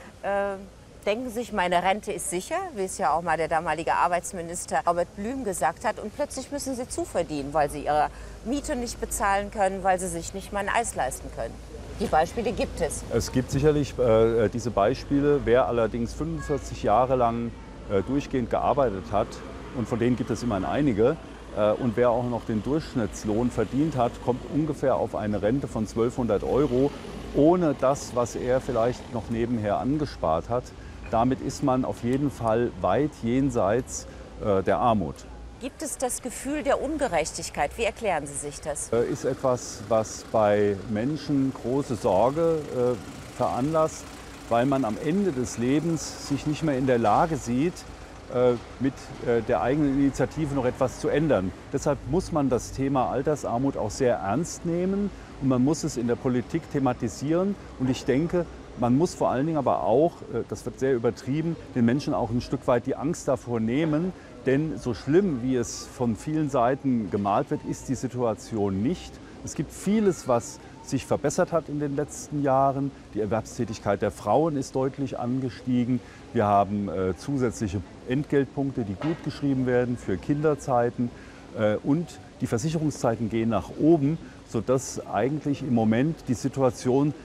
denken sich, meine Rente ist sicher, wie es ja auch mal der damalige Arbeitsminister Robert Blüm gesagt hat. Und plötzlich müssen sie zuverdienen, weil sie ihre Miete nicht bezahlen können, weil sie sich nicht mal ein Eis leisten können. Die Beispiele gibt es. Es gibt sicherlich diese Beispiele. Wer allerdings 45 Jahre lang durchgehend gearbeitet hat, und von denen gibt es immerhin einige, und wer auch noch den Durchschnittslohn verdient hat, kommt ungefähr auf eine Rente von 1200 € ohne das, was er vielleicht noch nebenher angespart hat. Damit ist man auf jeden Fall weit jenseits der Armut. Gibt es das Gefühl der Ungerechtigkeit? Wie erklären Sie sich das? Ist etwas, was bei Menschen große Sorge veranlasst, weil man am Ende des Lebens sich nicht mehr in der Lage sieht, mit der eigenen Initiative noch etwas zu ändern. Deshalb muss man das Thema Altersarmut auch sehr ernst nehmen und man muss es in der Politik thematisieren. Und ich denke, man muss vor allen Dingen aber auch, das wird sehr übertrieben, den Menschen auch ein Stück weit die Angst davor nehmen. Denn so schlimm, wie es von vielen Seiten gemalt wird, ist die Situation nicht. Es gibt vieles, was sich verbessert hat in den letzten Jahren. Die Erwerbstätigkeit der Frauen ist deutlich angestiegen. Wir haben zusätzliche Entgeltpunkte, die gut geschrieben werden für Kinderzeiten. Und die Versicherungszeiten gehen nach oben, sodass eigentlich im Moment die Situation,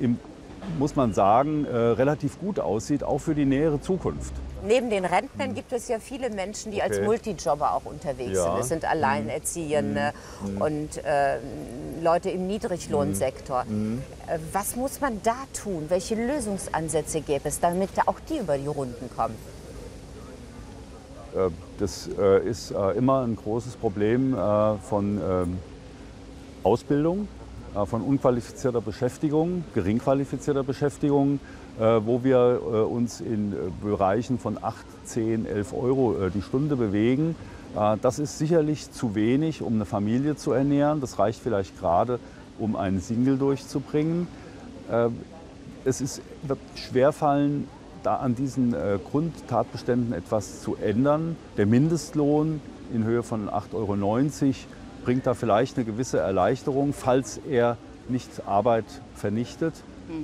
muss man sagen, relativ gut aussieht, auch für die nähere Zukunft. Neben den Rentnern gibt es ja viele Menschen, die als Multijobber auch unterwegs sind. Es sind Alleinerziehende und Leute im Niedriglohnsektor. Was muss man da tun? Welche Lösungsansätze gäbe es, damit auch die über die Runden kommen? Das ist immer ein großes Problem von Ausbildung, von unqualifizierter Beschäftigung, gering qualifizierter Beschäftigung, wo wir uns in Bereichen von 8, 10, 11 € die Stunde bewegen. Das ist sicherlich zu wenig, um eine Familie zu ernähren. Das reicht vielleicht gerade, um einen Single durchzubringen. Es wird schwerfallen, da an diesen Grundtatbeständen etwas zu ändern. Der Mindestlohn in Höhe von 8,90 € bringt da vielleicht eine gewisse Erleichterung, falls er nicht Arbeit vernichtet.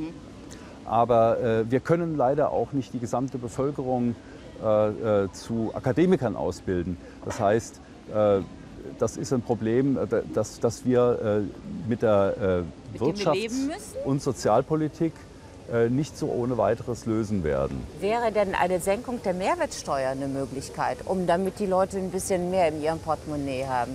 Aber wir können leider auch nicht die gesamte Bevölkerung zu Akademikern ausbilden. Das heißt, das ist ein Problem, das wir mit der Wirtschafts- und Sozialpolitik nicht so ohne weiteres lösen werden. Wäre denn eine Senkung der Mehrwertsteuer eine Möglichkeit, damit die Leute ein bisschen mehr in ihrem Portemonnaie haben?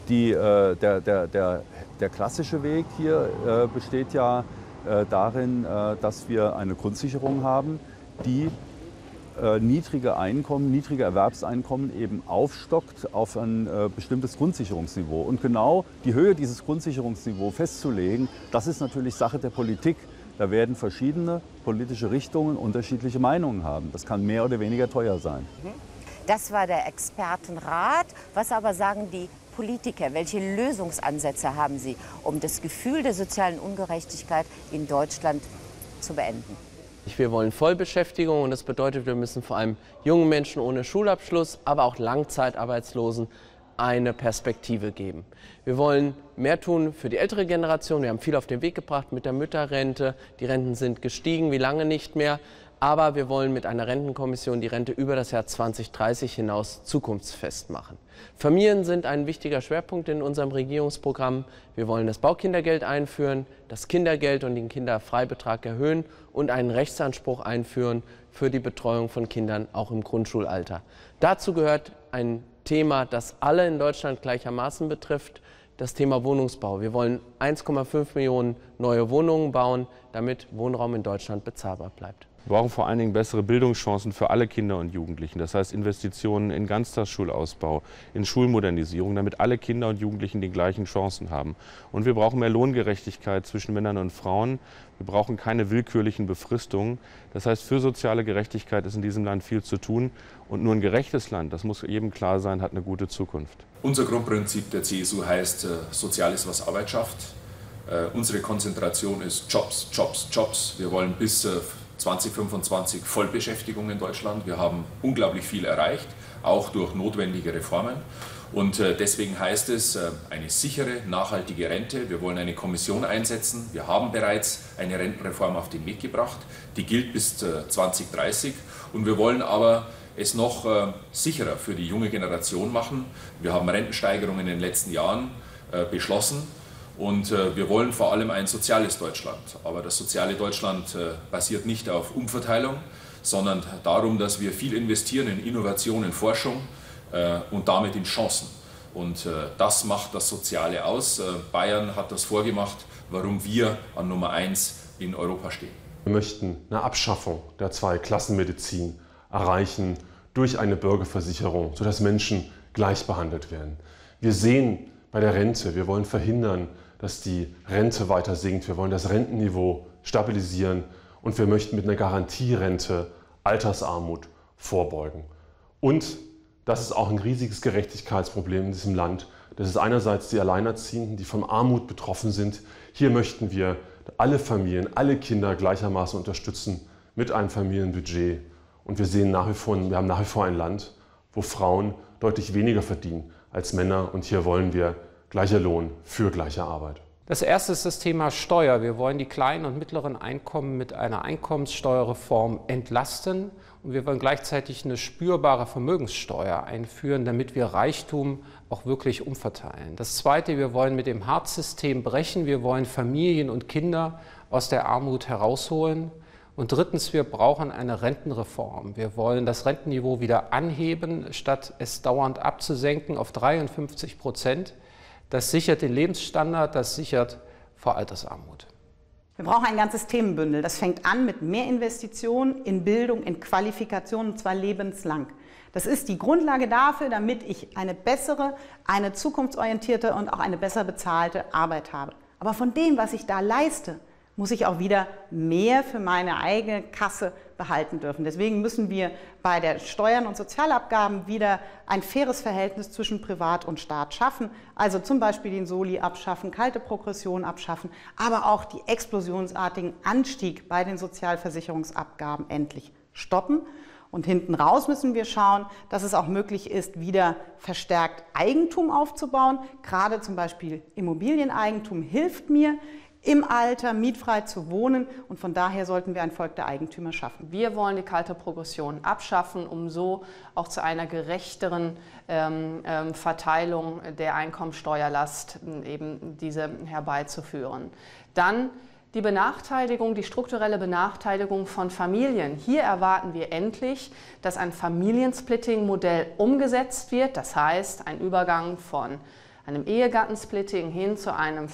Der klassische Weg hier besteht ja darin, dass wir eine Grundsicherung haben, die niedrige Erwerbseinkommen eben aufstockt auf ein bestimmtes Grundsicherungsniveau. Und genau die Höhe dieses Grundsicherungsniveaus festzulegen, das ist natürlich Sache der Politik. Da werden verschiedene politische Richtungen unterschiedliche Meinungen haben. Das kann mehr oder weniger teuer sein. Das war der Expertenrat. Was aber sagen die Politiker? Welche Lösungsansätze haben sie, um das Gefühl der sozialen Ungerechtigkeit in Deutschland zu beenden? Wir wollen Vollbeschäftigung und das bedeutet, wir müssen vor allem jungen Menschen ohne Schulabschluss, aber auch Langzeitarbeitslosen eine Perspektive geben. Wir wollen mehr tun für die ältere Generation. Wir haben viel auf den Weg gebracht mit der Mütterrente. Die Renten sind gestiegen, wie lange nicht mehr. Aber wir wollen mit einer Rentenkommission die Rente über das Jahr 2030 hinaus zukunftsfest machen. Familien sind ein wichtiger Schwerpunkt in unserem Regierungsprogramm. Wir wollen das Baukindergeld einführen, das Kindergeld und den Kinderfreibetrag erhöhen und einen Rechtsanspruch einführen für die Betreuung von Kindern auch im Grundschulalter. Dazu gehört ein Thema, das alle in Deutschland gleichermaßen betrifft, das Thema Wohnungsbau. Wir wollen 1,5 Millionen neue Wohnungen bauen, damit Wohnraum in Deutschland bezahlbar bleibt. Wir brauchen vor allen Dingen bessere Bildungschancen für alle Kinder und Jugendlichen. Das heißt Investitionen in Ganztagsschulausbau, in Schulmodernisierung, damit alle Kinder und Jugendlichen die gleichen Chancen haben. Und wir brauchen mehr Lohngerechtigkeit zwischen Männern und Frauen. Wir brauchen keine willkürlichen Befristungen. Das heißt, für soziale Gerechtigkeit ist in diesem Land viel zu tun. Und nur ein gerechtes Land, das muss jedem klar sein, hat eine gute Zukunft. Unser Grundprinzip der CSU heißt, Soziales, was Arbeit schafft. Unsere Konzentration ist Jobs, Jobs, Jobs. Wir wollen bis 2025 Vollbeschäftigung in Deutschland. Wir haben unglaublich viel erreicht, auch durch notwendige Reformen. Und deswegen heißt es eine sichere, nachhaltige Rente. Wir wollen eine Kommission einsetzen. Wir haben bereits eine Rentenreform auf den Weg gebracht. Die gilt bis 2030. Und wir wollen aber es noch sicherer für die junge Generation machen. Wir haben Rentensteigerungen in den letzten Jahren beschlossen. Und wir wollen vor allem ein soziales Deutschland. Aber das soziale Deutschland basiert nicht auf Umverteilung, sondern darum, dass wir viel investieren in Innovation, in Forschung und damit in Chancen. Und das macht das Soziale aus. Bayern hat das vorgemacht, warum wir an Nummer 1 in Europa stehen. Wir möchten eine Abschaffung der Zweiklassenmedizin erreichen durch eine Bürgerversicherung, sodass Menschen gleich behandelt werden. Wir sehen bei der Rente, wir wollen verhindern, dass die Rente weiter sinkt. Wir wollen das Rentenniveau stabilisieren und wir möchten mit einer Garantierente Altersarmut vorbeugen. Und das ist auch ein riesiges Gerechtigkeitsproblem in diesem Land. Das ist einerseits die Alleinerziehenden, die von Armut betroffen sind. Hier möchten wir alle Familien, alle Kinder gleichermaßen unterstützen mit einem Familienbudget. Und wir haben nach wie vor ein Land, wo Frauen deutlich weniger verdienen als Männer. Und hier wollen wir gleicher Lohn für gleiche Arbeit. Das erste ist das Thema Steuer. Wir wollen die kleinen und mittleren Einkommen mit einer Einkommenssteuerreform entlasten und wir wollen gleichzeitig eine spürbare Vermögenssteuer einführen, damit wir Reichtum auch wirklich umverteilen. Das zweite, wir wollen mit dem Hartz-System brechen. Wir wollen Familien und Kinder aus der Armut herausholen. Und drittens, wir brauchen eine Rentenreform. Wir wollen das Rentenniveau wieder anheben, statt es dauernd abzusenken auf 53%. Das sichert den Lebensstandard, das sichert vor Altersarmut. Wir brauchen ein ganzes Themenbündel. Das fängt an mit mehr Investitionen in Bildung, in Qualifikation, und zwar lebenslang. Das ist die Grundlage dafür, damit ich eine bessere, eine zukunftsorientierte und auch eine besser bezahlte Arbeit habe. Aber von dem, was ich da leiste, muss ich auch wieder mehr für meine eigene Kasse behalten dürfen. Deswegen müssen wir bei der Steuern- und Sozialabgaben wieder ein faires Verhältnis zwischen Privat und Staat schaffen. Also zum Beispiel den Soli abschaffen, kalte Progression abschaffen, aber auch die explosionsartigen Anstieg bei den Sozialversicherungsabgaben endlich stoppen. Und hinten raus müssen wir schauen, dass es auch möglich ist, wieder verstärkt Eigentum aufzubauen. Gerade zum Beispiel Immobilieneigentum hilft mir, im Alter mietfrei zu wohnen, und von daher sollten wir ein Volk der Eigentümer schaffen. Wir wollen die kalte Progression abschaffen, um so auch zu einer gerechteren Verteilung der Einkommensteuerlast eben diese herbeizuführen. Dann die Benachteiligung, die strukturelle Benachteiligung von Familien. Hier erwarten wir endlich, dass ein Familiensplitting-Modell umgesetzt wird, das heißt ein Übergang von einem Ehegattensplitting hin zu einem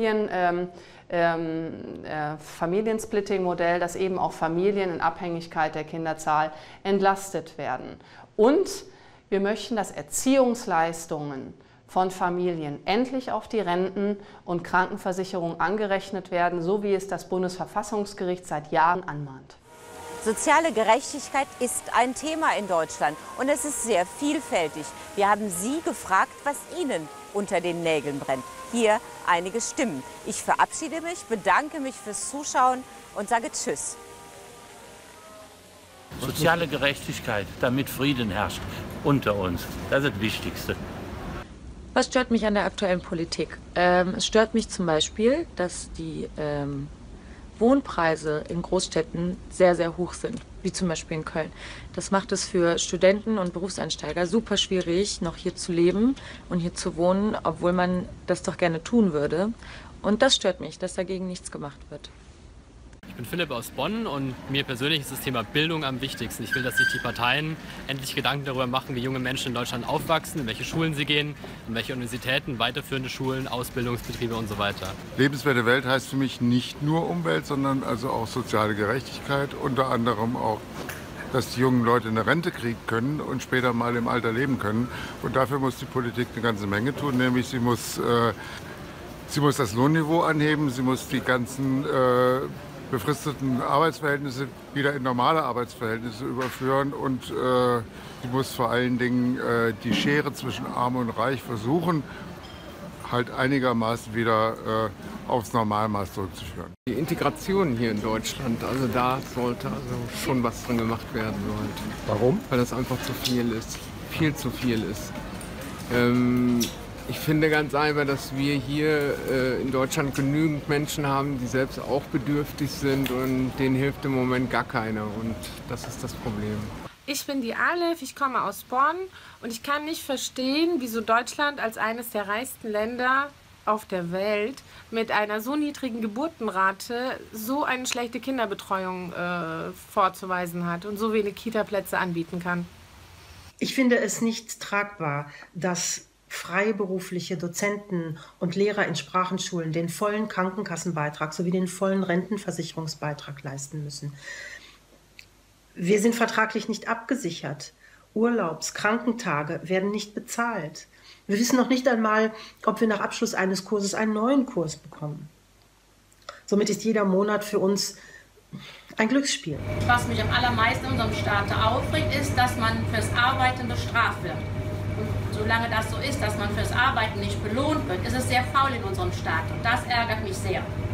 Familiensplitting-Modell, dass eben auch Familien in Abhängigkeit der Kinderzahl entlastet werden. Und wir möchten, dass Erziehungsleistungen von Familien endlich auf die Renten und Krankenversicherung angerechnet werden, so wie es das Bundesverfassungsgericht seit Jahren anmahnt. Soziale Gerechtigkeit ist ein Thema in Deutschland und es ist sehr vielfältig. Wir haben Sie gefragt, was Ihnen unter den Nägeln brennt. Hier einige Stimmen. Ich verabschiede mich, bedanke mich fürs Zuschauen und sage Tschüss. Soziale Gerechtigkeit, damit Frieden herrscht unter uns. Das ist das Wichtigste. Was stört mich an der aktuellen Politik? Es stört mich zum Beispiel, dass die Wohnpreise in Großstädten sehr, sehr hoch sind, wie zum Beispiel in Köln. Das macht es für Studenten und Berufseinsteiger super schwierig, noch hier zu leben und hier zu wohnen, obwohl man das doch gerne tun würde. Und das stört mich, dass dagegen nichts gemacht wird. Ich bin Philipp aus Bonn und mir persönlich ist das Thema Bildung am wichtigsten. Ich will, dass sich die Parteien endlich Gedanken darüber machen, wie junge Menschen in Deutschland aufwachsen, in welche Schulen sie gehen, in welche Universitäten, weiterführende Schulen, Ausbildungsbetriebe und so weiter. Lebenswerte Welt heißt für mich nicht nur Umwelt, sondern also auch soziale Gerechtigkeit, unter anderem auch, dass die jungen Leute eine Rente kriegen können und später mal im Alter leben können. Und dafür muss die Politik eine ganze Menge tun, nämlich sie muss das Lohnniveau anheben, sie muss die ganzen befristeten Arbeitsverhältnisse wieder in normale Arbeitsverhältnisse überführen und sie muss vor allen Dingen die Schere zwischen Arm und Reich versuchen, halt einigermaßen wieder aufs Normalmaß zurückzuführen. Die Integration hier in Deutschland, also da sollte also schon was dran gemacht werden. Warum? Weil das einfach zu viel ist, viel zu viel ist. Ich finde ganz einfach, dass wir hier in Deutschland genügend Menschen haben, die selbst auch bedürftig sind und denen hilft im Moment gar keiner und das ist das Problem. Ich bin die Alef, ich komme aus Bonn und ich kann nicht verstehen, wieso Deutschland als eines der reichsten Länder auf der Welt mit einer so niedrigen Geburtenrate so eine schlechte Kinderbetreuung vorzuweisen hat und so wenig Kita-Plätze anbieten kann. Ich finde es nicht tragbar, dass freiberufliche Dozenten und Lehrer in Sprachenschulen den vollen Krankenkassenbeitrag sowie den vollen Rentenversicherungsbeitrag leisten müssen. Wir sind vertraglich nicht abgesichert. Urlaubs-, Krankentage werden nicht bezahlt. Wir wissen noch nicht einmal, ob wir nach Abschluss eines Kurses einen neuen Kurs bekommen. Somit ist jeder Monat für uns ein Glücksspiel. Was mich am allermeisten in unserem Staat aufregt, ist, dass man fürs Arbeiten bestraft wird. Und solange das so ist, dass man fürs Arbeiten nicht belohnt wird, ist es sehr faul in unserem Staat. Und das ärgert mich sehr.